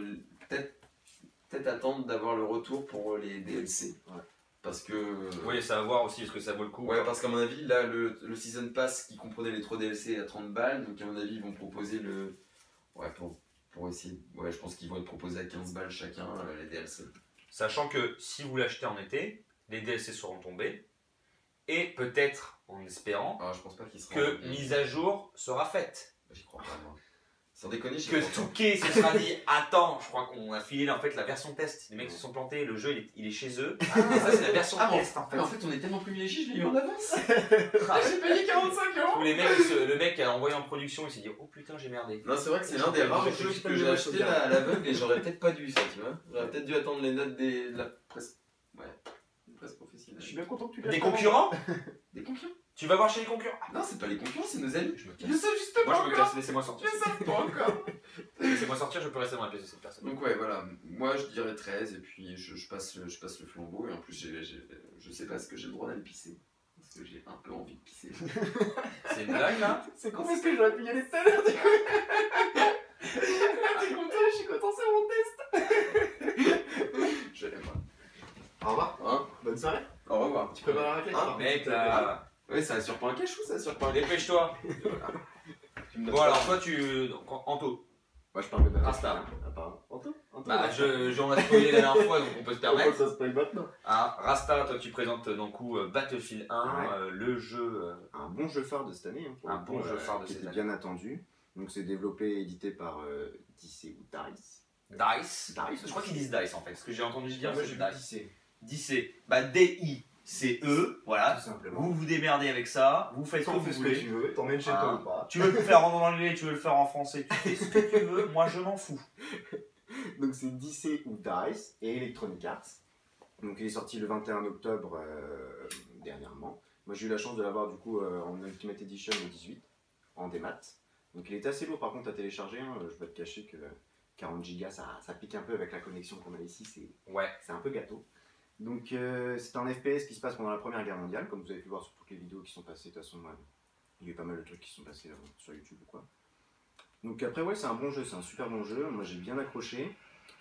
peut-être attendre d'avoir le retour pour les DLC. Ouais. Parce que... oui, ça va voir aussi, est-ce que ça vaut le coup? Ouais, parce qu'à mon avis, là, le Season Pass qui comprenait les 3 DLC à 30 balles, donc à mon avis, ils vont proposer le... Ouais, pour essayer... Ouais, je pense qu'ils vont être proposés à 15 balles chacun, les DLC. Sachant que si vous l'achetez en été, les DLC seront tombés, et peut-être, en espérant, je pense pas qu'il sera que mise à jour sera faite. J'y crois pas, moi. Sans déconner, que Touquet se sera dit attends, je crois qu'on a filé en fait la version test. Les mecs se sont plantés, le jeu il est chez eux. Et ça c'est la version test en fait. En fait on est tellement privilégiés, je l'ai eu en avance. J'ai payé 45 €. Les mecs, le mec a envoyé en production, il s'est dit oh putain j'ai merdé. Non c'est vrai que c'est l'un des rares jeux que j'ai acheté à l'aveugle et j'aurais peut-être pas dû ça, tu vois. J'aurais peut-être dû attendre les notes de la presse. Ouais, presse professionnelle. Je suis bien content que tu l'aies. Des concurrents? Des concurrents? Tu vas voir chez les concurrents? Non, c'est pas les concurrents, c'est nos amis. Je me casse. Ils le savent justement. Moi je me casse, laissez-moi sortir. Ils le savent pas encore. Laissez-moi sortir, je peux rester dans la pièce de cette personne. Donc ouais, voilà. Moi je dirais 13 et puis je passe le flambeau et en plus je sais pas ce que j'ai le droit d'aller pisser. Parce que j'ai un peu envie de pisser. C'est une blague là? C'est con parce que j'aurais pu y aller tout à l'heure du coup. T'es content? Je suis content, c'est mon test. Je l'aime pas. Au revoir. Hein? Bonne soirée. Au revoir. Tu peux pas la raclette? Mec là. Ouais, ça assure pas un cache ou ça assure pas un Dépêche-toi. Bon alors toi tu... Anto. Moi je parle de Rasta. Apparemment. Anto? Bah j'en ai spoilé la dernière fois donc on peut se permettre. Ça spoil maintenant. Ah, Rasta, toi tu présentes donc Battlefield 1, le jeu... Un bon jeu phare de cette année. Un bon jeu phare de qui cette était année. bien attendu. Donc c'est développé et édité par DC ou Dice. Dice. Je crois qu'ils disent Dice en fait. Ce que j'ai entendu dire c'est Dice. Dice. Bah D-I-C-E, voilà. Tout simplement. Vous vous démerdez avec ça, vous faites ce que vous fais ce que voulez. tu veux, t'emmènes chez toi ou pas. Tu veux le faire en anglais, tu veux le faire en français, tu fais ce que tu veux, moi je m'en fous. Donc c'est DC ou Dice et Electronic Arts. Donc il est sorti le 21 octobre dernièrement. Moi j'ai eu la chance de l'avoir du coup en Ultimate Edition le 18, en démat. Donc il est assez lourd par contre à télécharger, hein. Je vais te cacher que 40 Go ça pique un peu avec la connexion qu'on a ici, c'est un peu gâteau. Donc c'est un FPS qui se passe pendant la Première Guerre mondiale, comme vous avez pu voir sur toutes les vidéos qui sont passées. De toute façon, il y a eu pas mal de trucs qui sont passés sur YouTube ou quoi. Donc après ouais, c'est un bon jeu, c'est un super bon jeu, moi j'ai bien accroché.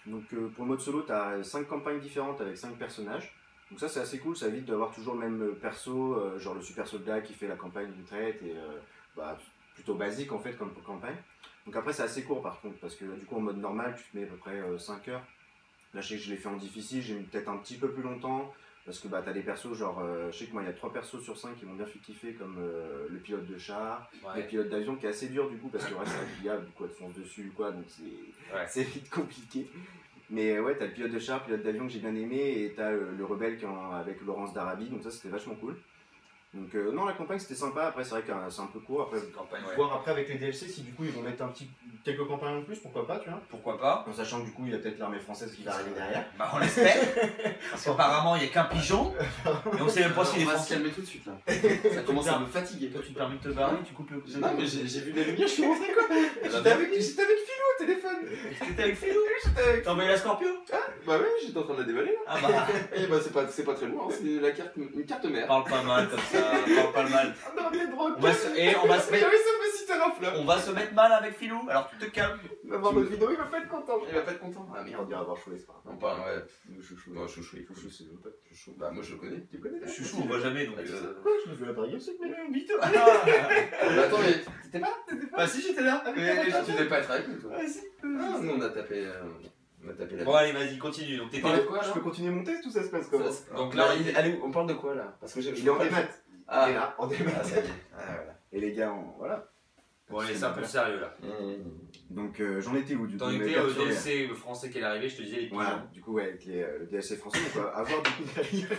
Donc pour le mode solo, tu as 5 campagnes différentes avec 5 personnages. Donc ça c'est assez cool, ça évite d'avoir toujours le même perso, genre le super soldat qui fait la campagne d'une traite et plutôt basique en fait comme campagne. Donc après c'est assez court par contre parce que du coup en mode normal tu te mets à peu près 5 heures. Là je sais que je l'ai fait en difficile, j'ai mis peut-être un petit peu plus longtemps parce que t'as des persos genre, je sais que moi il y a 3 persos sur 5 qui m'ont bien fait kiffer comme le pilote de char, le pilote d'avion qui est assez dur du coup parce que le reste c'est un du coup elle te fonce dessus quoi donc c'est vite compliqué. Mais ouais, t'as le pilote de char, pilote d'avion que j'ai bien aimé, et t'as le rebelle avec Laurence d'Arabie, donc ça c'était vachement cool. Donc non, la campagne c'était sympa, après c'est vrai que c'est un peu court, après voir après avec les DLC si du coup ils vont mettre quelques campagnes en plus, pourquoi pas, tu vois. Pourquoi pas. En sachant que du coup il y a peut-être l'armée française qui va arriver derrière. Bah on l'espère, parce qu'apparemment il n'y a qu'un pigeon, et on sait même pas s'il est français. On va se français. calmer tout de suite là, ça commence à me fatiguer. Toi tu te permets de te barrer, tu coupes le... Non mais j'ai vu la lumière, je suis rentré quoi. J'étais avec Philou au téléphone. T'étais avec Philou? T'as envoyé la Scorpio? Bah ouais, j'étais en train de la dévaler là. Ah bah... Et bah c'est pas très loin, hein. C'est une carte mère. Parle pas mal comme ça, parle pas mal. Non mais drogue. On va se mettre... On On va se mettre mal avec Philou, alors tu te calmes. va voir notre vidéo, il va pas être content. Il va pas être content. Ah On merde. dirait avoir choué, c'est pas grave. On parle, ouais. Chouchou. Non, chouchou, c'est mon pote. Chouchou. Bah moi je le connais. Tu connais Chouchou, on voit jamais donc... Quoi, je me fais la parier, c'est que Vite. Bah attends mais t'étais pas Bah si j'étais là. Mais tu devais pas être avec nous toi. Ah si. Ah nous on a tapé la... Bon allez vas-y continue, donc t'étais... Parle de quoi Je là peux continuer mon test ou ça se passe comment? Donc Là, là, allez, on parle de quoi là? Parce que Il est en démat. Ah. Il est là, en démat. Ah ça y est. Ah voilà. Et les gars, voilà. bon allez c'est un peu sérieux là. Donc j'en étais où du coup? T'en étais au DLC français qui est arrivé, je te disais les pigeons. Voilà, du coup, ouais, avec le DLC français, on peut avoir du coup derrière.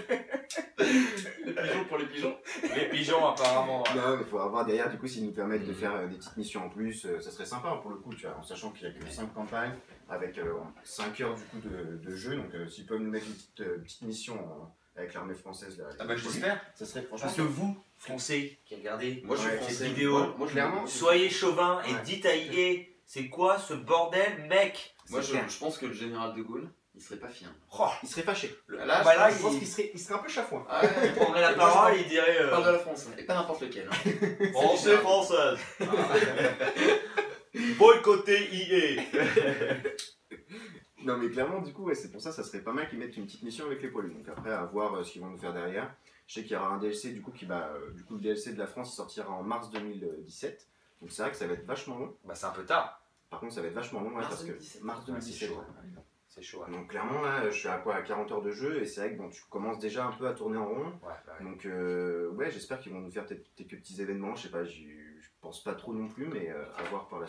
Les pigeons pour les pigeons. Les pigeons apparemment. Non, mais il faut avoir derrière, du coup, s'ils nous permettent de faire des petites missions en plus, ça serait sympa pour le coup, tu vois, en sachant qu'il n'y a que 5 campagnes, avec 5 heures du coup de jeu, donc s'ils peuvent nous mettre une petite mission avec l'armée française là. Ah bah j'espère. Ça serait franchement. Parce que vous, Français, qui regardez Moi je suis Ouais, français. cette vidéo, Moi, clairement, soyez chauvin et Ouais. dites à EA, c'est quoi ce bordel mec? Moi C'est clair. je pense que le général de Gaulle, il serait pas fier. Oh, Il serait fâché. Là, bah là, Je pense qu'il serait un peu chafouin. Ah ouais, il prendrait la Et moi, je parole et il dirait parle de la France, et pas n'importe lequel. Hein. Français, française. Boycotter EA. Non mais clairement du coup ouais, c'est pour ça serait pas mal qu'ils mettent une petite mission avec les poilus. Donc après à voir ce qu'ils vont nous faire derrière. Je sais qu'il y aura un DLC du coup du coup le DLC de la France il sortira en mars 2017. Donc c'est vrai que ça va être vachement long. Bah c'est un peu tard. Par contre ça va être vachement long ouais, Mars parce 2017. que mars 2017. Ouais, Ouais. C'est chaud. Ouais. Donc clairement là je suis à quoi, à 40 heures de jeu et c'est vrai que bon tu commences déjà un peu à tourner en rond. Ouais. Donc ouais j'espère qu'ils vont nous faire peut-être quelques petits événements, je sais pas, je pense pas trop non plus mais à voir par la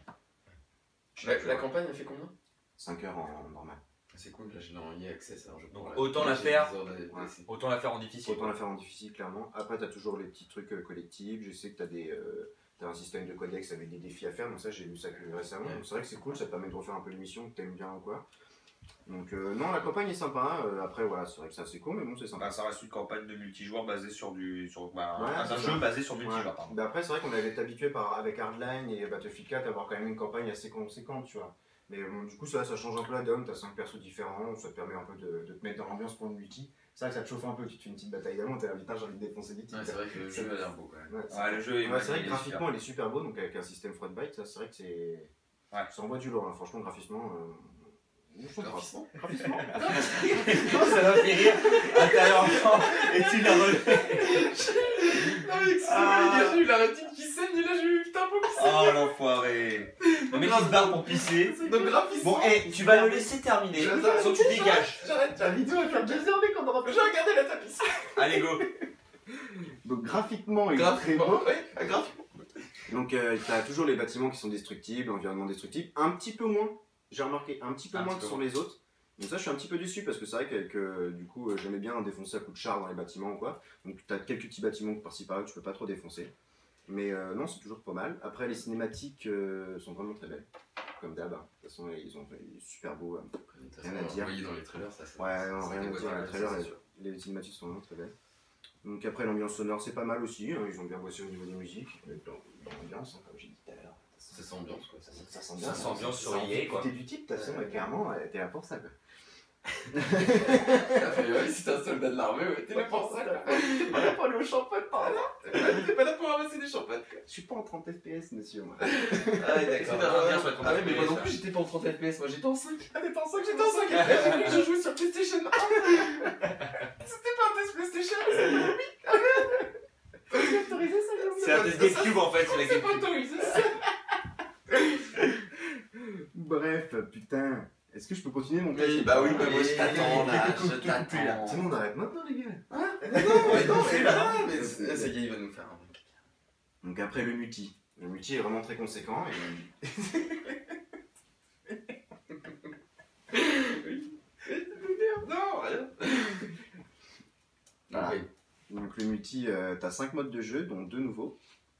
suite. La campagne a fait combien? 5 heures en normal. C'est cool, là j'ai en EA Access. Alors Donc, autant la faire. Ouais. Autant la faire en difficile. Autant la faire en difficile, clairement. Après, tu as toujours les petits trucs collectifs. Je sais que tu as un système de codex avec des défis à faire. Donc, ça, j'ai vu ça que récemment. Ouais. Donc, c'est vrai que c'est cool. Ça te permet de refaire un peu l'émission que tu aimes bien ou quoi. Donc, non, la campagne est sympa. Après, voilà, c'est vrai que c'est assez court, mais bon, c'est sympa. Bah, ça reste une campagne de multijoueur basée sur Ouais, un c'est jeu ça. basé sur multijoueur. Ouais. Pardon. Bah, après, c'est vrai qu'on avait été habitué avec Hardline et Battlefield 4 à avoir quand même une campagne assez conséquente, tu vois. Mais bon, du coup, ça change un peu la donne. Tu as 5 persos différents. Ça te permet un peu de te mettre dans l'ambiance pour le multi. C'est vrai que ça te chauffe un peu. Tu te fais une petite bataille d'amont. Tu as putain, j'ai envie de défoncer des types. Ouais, c'est vrai que le jeu a l'air beau quand même. Ouais, Ouais, le jeu est ouais, c'est vrai il que est graphiquement il est super beau, donc avec un système Frostbite, ça c'est vrai que c'est. Ouais. Ça envoie du lourd, hein. Franchement, graphiquement. Graphisme. Graphiquement. Ça m'a fait rire intérieurement et tu l'as relevé. Non mais excusez-moi, j'ai eu la rétine qui saigne et là j'ai eu putain beau qui saigne. Oh l'enfoiré. Le mec il se barre pour pisser. Donc graphisme. Bon, tu vas le laisser terminer. J'arrête. Sauf que tu dégages. J'arrête. La vidéo elle fait 2 heures dès qu'on aura. J'ai regardé la tapisserie. Allez, go. Donc graphiquement, il est très beau. Ouais, graphiquement. Donc tu as toujours les bâtiments qui sont destructibles, l'environnement destructible, un petit peu moins, j'ai remarqué, un petit peu moins que sur les autres. Donc ça je suis un petit peu déçu parce que c'est vrai que du coup j'aimais bien défoncer à coups de char dans les bâtiments ou quoi. Donc tu as quelques petits bâtiments par-ci par-là que tu peux pas trop défoncer. Mais non, c'est toujours pas mal. Après les cinématiques sont vraiment très belles, comme d'hab. De toute façon ils sont super beaux. Rien à dire. Dans les trailers, ça. Ouais, non, rien à dire. Ouais, Les trailers, ça, c'est sûr. les cinématiques sont vraiment très belles. Donc après l'ambiance sonore c'est pas mal aussi, hein. Ils ont bien bossé au niveau des musiques, dans l'ambiance, hein, comme j'ai dit tout à l'heure. Ça s'ambiance quoi. Ça sent Ça s'ambiance sur EA, quoi. T'es du type, de toute façon, clairement, t'es là pour ça quoi. Ouais, si t'as un seul soldats de l'armée, ouais. T'es là pour ça, là. T'es pas là pour aller au champagne, pardon. T'es pas là pour ramasser des champagnes, quoi. Je suis pas en 30 FPS, monsieur, moi. Ah ouais, Qu'est-ce que d'accord. t'as à dire sur les 30 Ah ouais, mais moi FPS, non plus, j'étais pas en 30 FPS, moi j'étais en 5. Ah, t'es en 5, J'étais en 5 FPS, j'ai cru que je jouais sur PlayStation 1. C'était pas un test PlayStation, c'était un 8. C'est autorisé, ça, C'est un test GameCube en fait, c'est la C'est pas GameCube. autorisé, ça. Bref, putain. Est-ce que je peux continuer mon Oui, bah oui, bah moi je t'attends là, Quelques coups je de couple, là. t'attends. Sinon, on arrête maintenant, les gars. Non, c'est là, non, mais c'est gay, il va nous faire un. Donc après, le multi. Le multi est vraiment très conséquent. Et... Non, rien. Voilà. Oui. Donc le multi, t'as 5 modes de jeu, dont 2 nouveaux.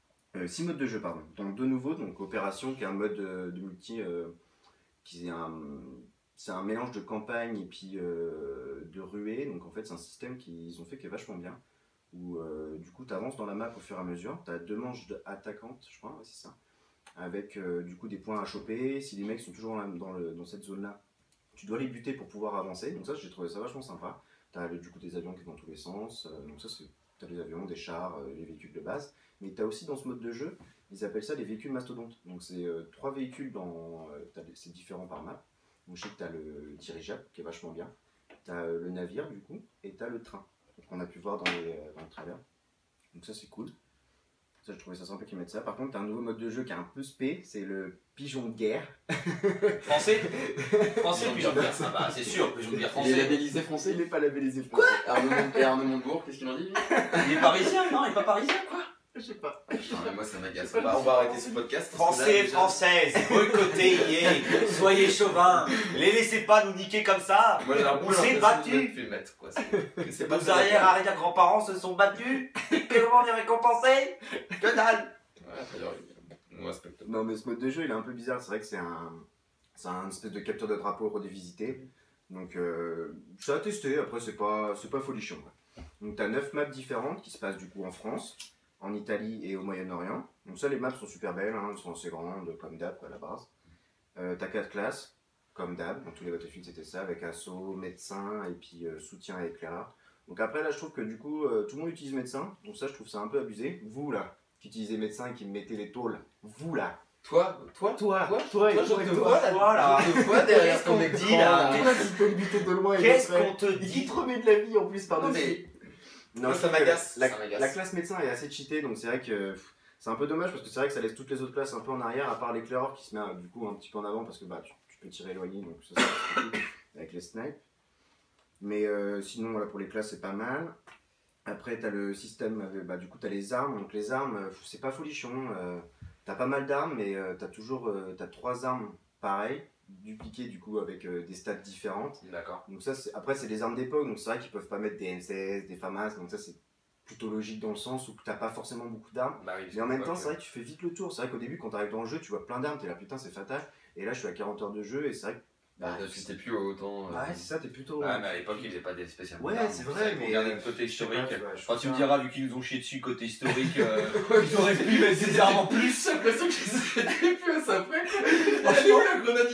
6 modes de jeu, pardon. Donc 2 nouveaux, donc Opération, qui est un mode de multi qui est c'est un mélange de campagne et puis de ruée. Donc en fait, c'est un système qu'ils ont fait qui est vachement bien. Où du coup, tu avances dans la map au fur et à mesure. Tu as 2 manches attaquantes, je crois, ouais, c'est ça. Avec du coup des points à choper. Si les mecs sont toujours dans cette zone-là, tu dois les buter pour pouvoir avancer. Donc ça, j'ai trouvé ça vachement sympa. Tu as du coup des avions qui vont dans tous les sens. Donc ça, tu as des avions, des chars, les véhicules de base. Mais tu as aussi dans ce mode de jeu, ils appellent ça les véhicules mastodontes. Donc c'est 3 véhicules, c'est différent par map. Donc je sais que tu as le dirigeable qui est vachement bien. Tu as le navire du coup, et tu as le train. Qu'on a pu voir dans le trailer. Donc ça c'est cool. Ça je trouvais ça sympa qu'ils mettent ça. Par contre tu as un nouveau mode de jeu qui est un peu spé, c'est le pigeon de guerre. Français Français ou pigeon de guerre? Ah bah c'est sûr, pigeon de guerre Il est français. labellisé français. Il n'est pas labellisé français. Arnaud Montebourg, qu'est-ce qu'il en dit lui? Il est parisien, non? Il est pas parisien quoi? Je sais pas. Putain, mais moi ça m'agace. On va arrêter ce podcast. parce que là, Français, déjà- françaises, boycottez, soyez chauvins, les laissez pas nous niquer comme ça. Moi j'ai un peu On s'est l'impression battu. d'être fait mettre, quoi. C'est pas Nos très arrière-grands-parents se sont battus. Comment on est récompensé? Que dalle. Ouais, d'ailleurs, on respecte. Non mais ce mode de jeu il est un peu bizarre. C'est vrai que c'est un espèce de capture de drapeau redévisité. Donc ça a testé. Après c'est pas folichon. Ouais. Donc tu as 9 maps différentes qui se passent du coup en France, en Italie et au Moyen-Orient. Donc ça les maps sont super belles, hein, elles sont assez grandes comme d'hab à la base. T'as 4 classes, comme d'hab, dans tous les Battlefield c'était ça, avec assaut, médecin et puis soutien et éclaireur. Donc après là je trouve que du coup tout le monde utilise médecin, donc ça je trouve ça un peu abusé. Vous là, qui utilisez médecin et qui me mettez les tôles, vous là. Toi, Toi, je te vois Voilà. Je te vois derrière Qu'est-ce ton qu'on écran dit, là là. Toi qui peux me buter de loin et Qu'est-ce de près. qu'on te Et qui dit? te remet de la vie en plus Non par-dessus. mais Non, moi, je ça trouve que m'agace. La, ça m'agace. la classe médecin est assez cheatée, donc c'est vrai que c'est un peu dommage parce que c'est vrai que ça laisse toutes les autres classes un peu en arrière, à part l'éclaireur qui se met du coup un petit peu en avant parce que bah, tu peux tirer éloigné, donc ça c'est cool avec les snipes. Mais sinon, voilà, pour les classes, c'est pas mal. Après, tu as le système, bah, du coup, tu as les armes. Donc les armes, c'est pas folichon. Tu as pas mal d'armes, mais tu as toujours t'as 3 armes pareilles, dupliquées du coup avec des stats différentes. D'accord. Donc ça, après c'est des armes d'époque, donc c'est vrai qu'ils peuvent pas mettre des M16, des FAMAS, donc ça c'est plutôt logique dans le sens où t'as pas forcément beaucoup d'armes. Bah oui, Mais en même temps, c'est vrai que tu fais vite le tour. C'est vrai qu'au début, quand t'arrives dans le jeu, tu vois plein d'armes, t'es là putain, c'est fatal. Et là, je suis à 40 heures de jeu et c'est vrai que. Bah, t'es plus autant. Ouais, c'est ça, t'es plutôt. Ouais, mais à l'époque, ils faisaient pas des spécialement. Ouais, d'armes. c'est vrai, mais. Regardez le côté historique. je sais pas, je Quand tu me trouve diras, vu qu'ils nous ont chié dessus côté historique, ils auraient pu mettre des armes en plus. J'ai l'impression qu'ils étaient plus à ça près. Franchement, la grenade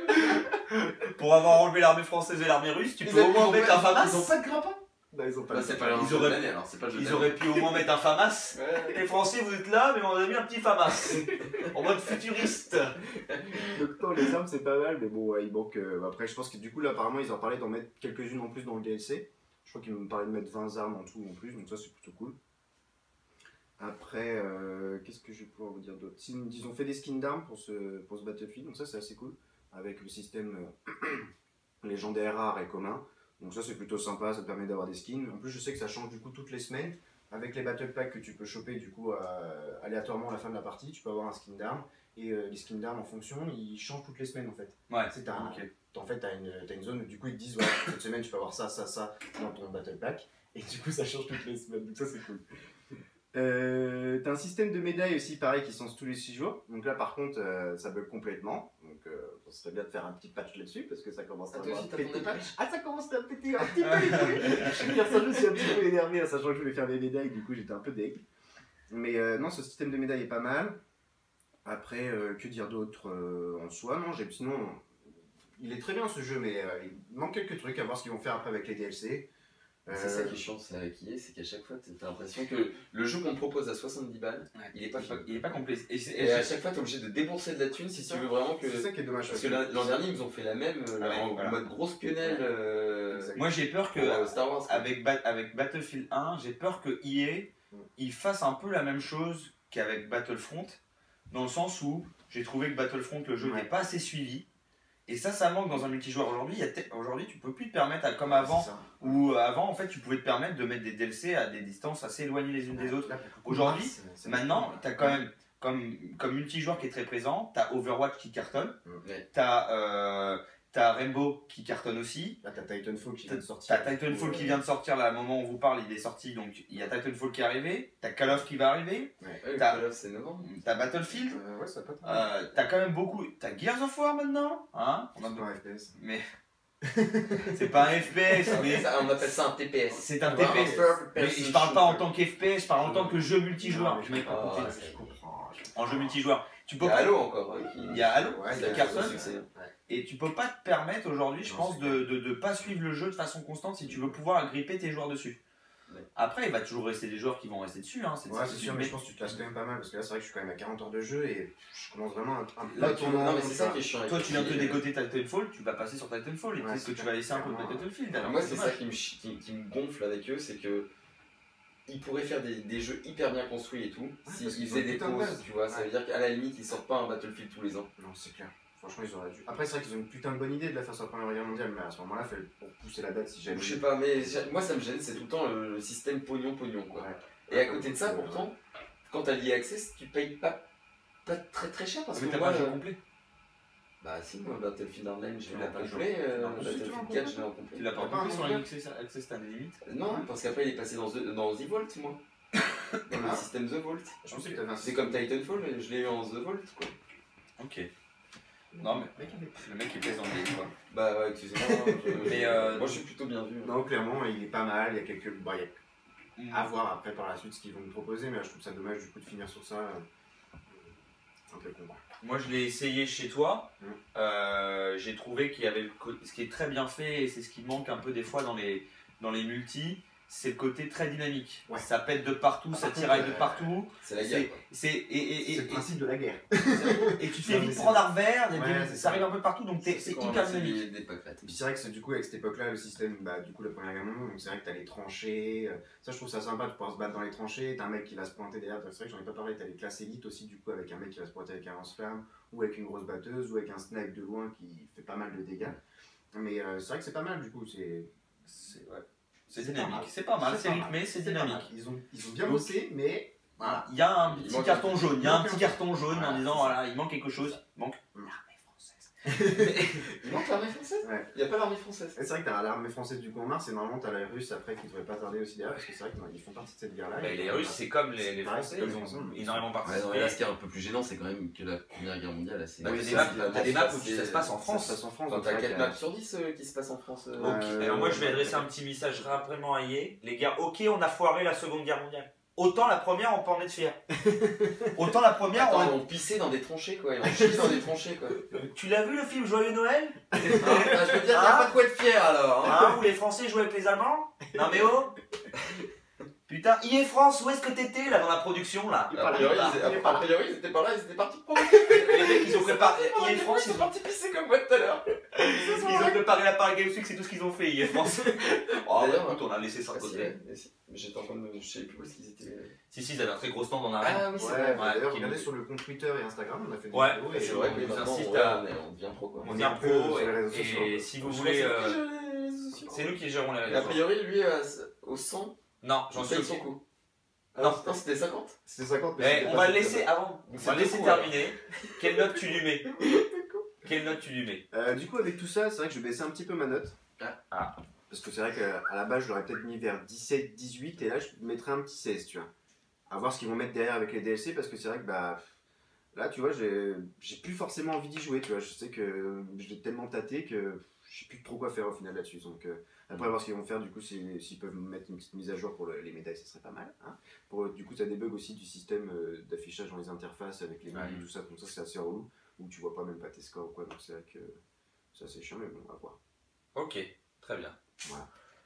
IEM. Pour avoir enlevé l'armée française et l'armée russe, tu peux au moins mettre un FAMAS. Ils ont pas de grappin. Bah, ils ont pas Bah, le c'est temps. pas Ils jeu auraient- de l'année, alors c'est pas le jeu de Ils l'année. auraient pu au moins mettre un FAMAS. Ouais. Les Français, vous êtes là, mais on a mis un petit FAMAS. En mode futuriste. Donc, non, les armes, c'est pas mal, mais bon, ouais, il manque. Après, je pense que du coup, là, apparemment, ils en parlaient d'en mettre quelques-unes en plus dans le DLC. Je crois qu'ils me parlaient de mettre 20 armes en tout en plus, donc ça, c'est plutôt cool. Après, qu'est-ce que je vais pouvoir vous dire d'autre? Ils ont fait des skins d'armes pour ce Battlefield, donc ça, c'est assez cool. Avec le système légendaire, rare et commun. Donc ça, c'est plutôt sympa, ça te permet d'avoir des skins. En plus, je sais que ça change du coup toutes les semaines. Avec les Battle Packs que tu peux choper du coup aléatoirement à la fin de la partie, tu peux avoir un skin d'arme. Et les skins d'armes en fonction, ils changent toutes les semaines en fait. Ouais. C'est Ok. En fait, t'as une zone où du coup ils te disent voilà, cette semaine tu peux avoir ça, ça, ça dans ton Battle Pack. Et du coup ça change toutes les semaines, donc ça c'est cool. T'as un système de médailles aussi pareil qui change tous les 6 jours. Donc là par contre ça bug complètement. Donc ça serait bien de faire un petit patch là-dessus parce que ça commence à Ah, toi aussi, t'as ton péter. patch. Ah ça commence à péter un petit peu. Hier soir je suis un petit peu énervé, sachant que je voulais faire des médailles, du coup j'étais un peu deg. Mais non, ce système de médailles est pas mal. Après, que dire d'autre en soi? Non, sinon, il est très bien ce jeu, mais il manque quelques trucs à voir ce qu'ils vont faire après avec les DLC. C'est ça qui est chiant, c'est qu'à chaque fois, t'as l'impression que le jeu qu'on te propose à 70 balles, il est pas complet. Et à chaque fois, t'es obligé de débourser de la thune si tu veux vraiment que. C'est ça qui est dommage. Parce que l'an dernier, ils nous ont fait la même, en mode grosse quenelle. Moi, j'ai peur que, Star Wars, avec Battlefield 1, j'ai peur que EA il fasse un peu la même chose qu'avec Battlefront, dans le sens où j'ai trouvé que Battlefront, le jeu n'est pas assez suivi. Et ça manque dans un multijoueur aujourd'hui. Aujourd'hui, tu peux plus te permettre, comme avant, où avant, en fait, tu pouvais te permettre de mettre des DLC à des distances assez éloignées les unes des autres. Aujourd'hui, maintenant, tu as quand même, comme multijoueur qui est très présent, tu as Overwatch qui cartonne, tu as Rainbow qui cartonne aussi. Là, tu as Titanfall qui vient de sortir. Tu as Titanfall qui vient de sortir, là, au moment où on vous parle, il est sorti, donc il y a Titanfall qui est arrivé, tu as Call of qui va arriver, Call of c'est novembre. Tu as Battlefield, ouais, ça peut tu as quand même beaucoup, tu as Gears of War maintenant, hein, c'est pas un FPS. mais c'est pas un FPS, mais on appelle ça un TPS. c'est un TPS. Mais je parle pas en tant qu'FPS, je parle en tant que jeu multijoueur. Je comprends. En jeu multijoueur. Il y a Halo encore. Il y a Halo, qui cartonne. Et tu peux pas te permettre aujourd'hui, je pense, de pas suivre le jeu de façon constante si tu veux pouvoir agripper tes joueurs dessus. Après, il va toujours rester des joueurs qui vont rester dessus. Hein, c'est sûr, mais je pense que tu te lasses quand même pas mal parce que là, c'est vrai que je suis quand même à 40 heures de jeu et je commence vraiment un non, mais c'est ça qui est chiant. Toi, tu viens de te dégoter Titanfall, tu vas passer sur Titanfall et peut-être que tu vas laisser un peu de Battlefield. Moi, c'est ça qui me gonfle avec eux, c'est que ils pourraient faire des jeux hyper bien construits et tout, s'ils faisaient des pauses, tu vois. Ça veut dire qu'à la limite, ils sortent pas un Battlefield tous les ans. Non, c'est clair. Franchement, ils auraient dû. Après, c'est vrai qu'ils ont une putain de bonne idée de la faire sur la Première Guerre mondiale, mais à ce moment-là, pour pousser la date si jamais. Je sais pas, mais moi ça me gêne, c'est tout le temps le système pognon-pognon quoi. Ouais. Et à côté de ça, pourtant, quand t'as l'EA Access, tu payes pas très très cher parce que t'as pas le jeu complet. Bah si, moi Battlefield Hardline, je l'ai pas complet, Battlefield 4, je l'ai en complet. Tu l'as pas complet sur l'EA Access, t'as des limites? Non, parce qu'après il est passé dans The Vault, moi. Dans le système The Vault. C'est comme Titanfall, je l'ai eu en The Vault quoi. Ok. Non, mais le mec il pèse dans le quoi. Bah ouais, excusez-moi. Moi je suis plutôt bien vu. Non, clairement, il est pas mal. Il y a quelques. Bon, il y a à voir après par la suite ce qu'ils vont nous proposer, mais je trouve ça dommage du coup de finir sur ça. Un peu con. Moi je l'ai essayé chez toi. J'ai trouvé qu'il y avait ce qui est très bien fait et c'est ce qui manque un peu des fois dans les multis. C'est le côté très dynamique. Ouais. Ça pète de partout, ça tiraille de partout. C'est la guerre. C'est le principe de la guerre. Et tu te fais vite prendre à revers, ça arrive un peu partout, donc c'est hyper dynamique. C'est vrai que du coup, avec cette époque-là, le système, du coup, la Première Guerre mondiale, donc c'est vrai que t'as les tranchées. Ça, je trouve ça sympa de pouvoir se battre dans les tranchées. T'as un mec qui va se pointer derrière. C'est vrai que j'en ai pas parlé. T'as les classes élites aussi, du coup, avec un mec qui va se pointer avec un lance-flamme, ou avec une grosse batteuse, ou avec un snipe de loin qui fait pas mal de dégâts. Mais c'est vrai que c'est pas mal, du coup. C'est dynamique, c'est pas mal, c'est rythmé, c'est dynamique. Ils ont bien bossé, mais. Voilà. Il y a un petit carton jaune, en disant voilà, il manque quelque chose. Il manque l'armée française. Il manque l'armée française. Il n'y a pas l'armée française. C'est vrai que t'as l'armée française du coup en mars, et normalement t'as la russe après qui devrait pas tarder aussi derrière, parce que c'est vrai qu'ils font partie de cette guerre-là. Les Russes, c'est comme les Français, ils ont énormément participé. Là, ce qui est un peu plus gênant, c'est quand même que la Première Guerre mondiale, t'as des maps où ça se passe en France. T'as 4 maps sur 10 qui se passent en France. Alors moi, je vais adresser un petit message rapidement à EA. Les gars, ok, on a foiré la Seconde Guerre mondiale. Autant la première, on peut en être fier. Autant la première, ils ont pissé dans des tranchées quoi. Ils ont chié dans des tranchées quoi. Tu l'as vu le film Joyeux Noël? Je veux dire, il n'y a pas de quoi être fier alors. Où les Français jouaient avec les Allemands? Non mais oh. Putain, EA France, où est-ce que t'étais là dans la production là? A priori, ils étaient pas là, ils étaient partis prendre. Les mecs, ils ont préparé. EA France, ils sont partis pisser comme moi tout à l'heure. Ils ont préparé la Paris Games Week, c'est tout ce qu'ils ont fait, EA France. Oh, d'ailleurs, écoute, on a laissé ça de côté. Mais j'étais en train de. Je sais plus où est-ce qu'ils étaient. Si, ils avaient un très gros stand en arène. Ah oui, c'est vrai. D'ailleurs, regardez sur le compte Twitter et Instagram, on a fait des vidéos. Et c'est vrai que on insiste à. On devient pro quoi. On devient pro et si vous voulez. C'est nous qui gérons les réseaux. A priori, lui, au 100. Non, j'en suis son coup. Non, c'était 50. C'était 50. On va le laisser avant. On va le laisser terminer. Quelle note tu lui mets? Quelle note tu lui mets? Du coup, avec tout ça, c'est vrai que je vais baisser un petit peu ma note. Parce que c'est vrai qu'à la base, je l'aurais peut-être mis vers 17, 18, et là, je mettrais un petit 16, tu vois. À voir ce qu'ils vont mettre derrière avec les DLC, parce que c'est vrai que, là, tu vois, j'ai plus forcément envie d'y jouer, tu vois. Je sais que je l'ai tellement tâté que je sais plus trop quoi faire au final là-dessus. Donc, après, voir ce qu'ils vont faire, du coup, s'ils peuvent mettre une petite mise à jour pour les médailles, ça serait pas mal. Hein. Du coup, ça débug aussi du système d'affichage dans les interfaces avec les menus, tout ça, comme ça, c'est assez relou, où tu vois pas même pas tes scores ou quoi, donc c'est vrai que c'est assez chiant, mais bon, à voir. Ok, très bien. Voilà.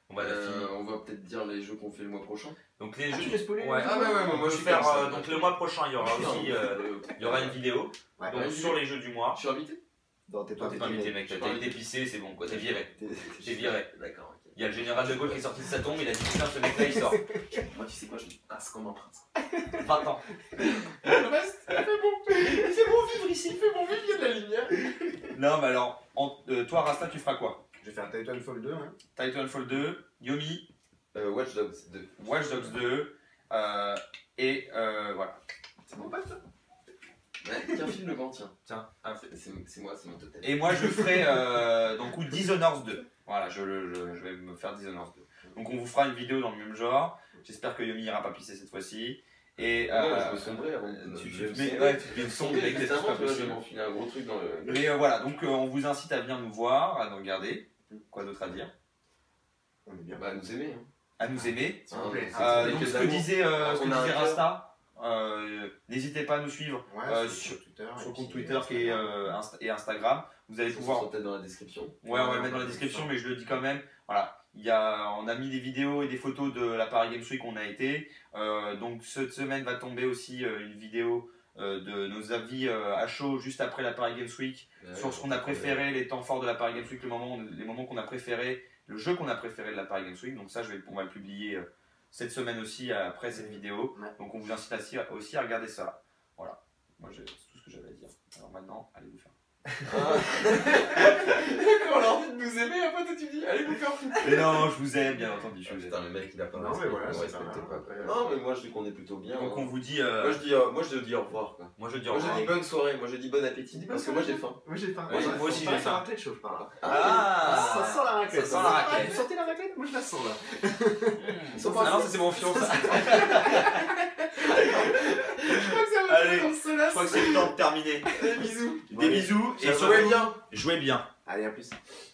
On va on va peut-être dire les jeux qu'on fait le mois prochain. Donc les tu jeux. fais spoiler Ouais. Ah ouais, moi je suis faire. comme ça. Donc le mois prochain, il y aura aussi il y aura une vidéo Ouais. donc, sur les jeux du mois. Je suis invité? Non, t'es Toi, t'es pas invité, mec. T'as été pissé, c'est bon, quoi. T'es viré. T'es viré. D'accord, ok. Il y a le général de Gaulle qui est sorti de sa tombe, il a dit putain, ce mec-là il sort. Moi, tu sais quoi, je me passe comme un prince. 20 ans. Le reste, il fait bon vivre ici, il fait bon vivre, il y a de la lumière. Non, mais alors, toi, Rasta, tu feras quoi? Je vais faire Titanfall 2. Hein. Titanfall 2, Yomi, Watch Dogs 2. Watch Dogs 2, et voilà. C'est mon pote, ça? Ouais, tiens, filme le banc, tiens. Tiens, c'est moi, c'est mon totem. et moi je ferai donc ou Dishonored 2. Voilà, je vais me faire Dishonored 2. Donc on vous fera une vidéo dans le même genre. J'espère que Yomi ira pas pisser cette fois-ci. Et non, je me sombrais avant. tu te mets une sonde, mec, c'est pas je vais possible. m'enfiler un gros truc dans le. Mais voilà, donc on vous incite à venir nous voir, à nous regarder. Quoi d'autre à dire? On est bien. Bah, nous aimer. Hein. À nous aimer. S'il vous plaît. Donc ce que disait On a un cœur. Rasta, n'hésitez pas à nous suivre Ouais, sur Twitter. le compte Twitter qui est, et Instagram. Vous allez pouvoir. Peut-être dans la description. Ouais, on va le mettre dans la description, mais je le dis quand même. Voilà, on a mis des vidéos et des photos de la Paris Games Week où on a été. Donc cette semaine va tomber aussi une vidéo de nos avis à chaud juste après la Paris Games Week sur ce qu'on a préféré, les temps forts de la Paris Games Week, les moments qu'on a préférés, le jeu qu'on a préféré de la Paris Games Week. Donc ça, on va le publier cette semaine aussi après cette vidéo. Ouais. Donc on vous incite aussi à regarder ça. Voilà, moi c'est tout ce que j'avais à dire. Alors maintenant, allez vous faire. Quand on leur dit de nous aimer, après toi tu dis allez vous faire foutre. Mais non, je vous aime, bien entendu. Je vous aime. Putain, le mec il a pas Non, respect, mais voilà, on c'est respecte pas pas. mal. Non, mais moi je dis qu'on est plutôt bien. Donc on hein. vous dit. Moi je dis au revoir quoi. Moi je dis Moi je dis bonne soirée, moi je dis bon appétit parce que moi j'ai faim. Moi j'ai faim. Ouais, moi aussi, j'ai faim. La raclette chauffe par là. Ah, Ça sent la raclette. ça sent la raclette. Vous sentez la raclette? Moi je la sens là. Ah non, ça c'est mon fion ça. Je crois que ça va Allez, faire comme cela. Je crois que c'est le temps de terminer. Des bisous. Des bisous et Jouez surtout, bien. jouez bien. Allez, à plus.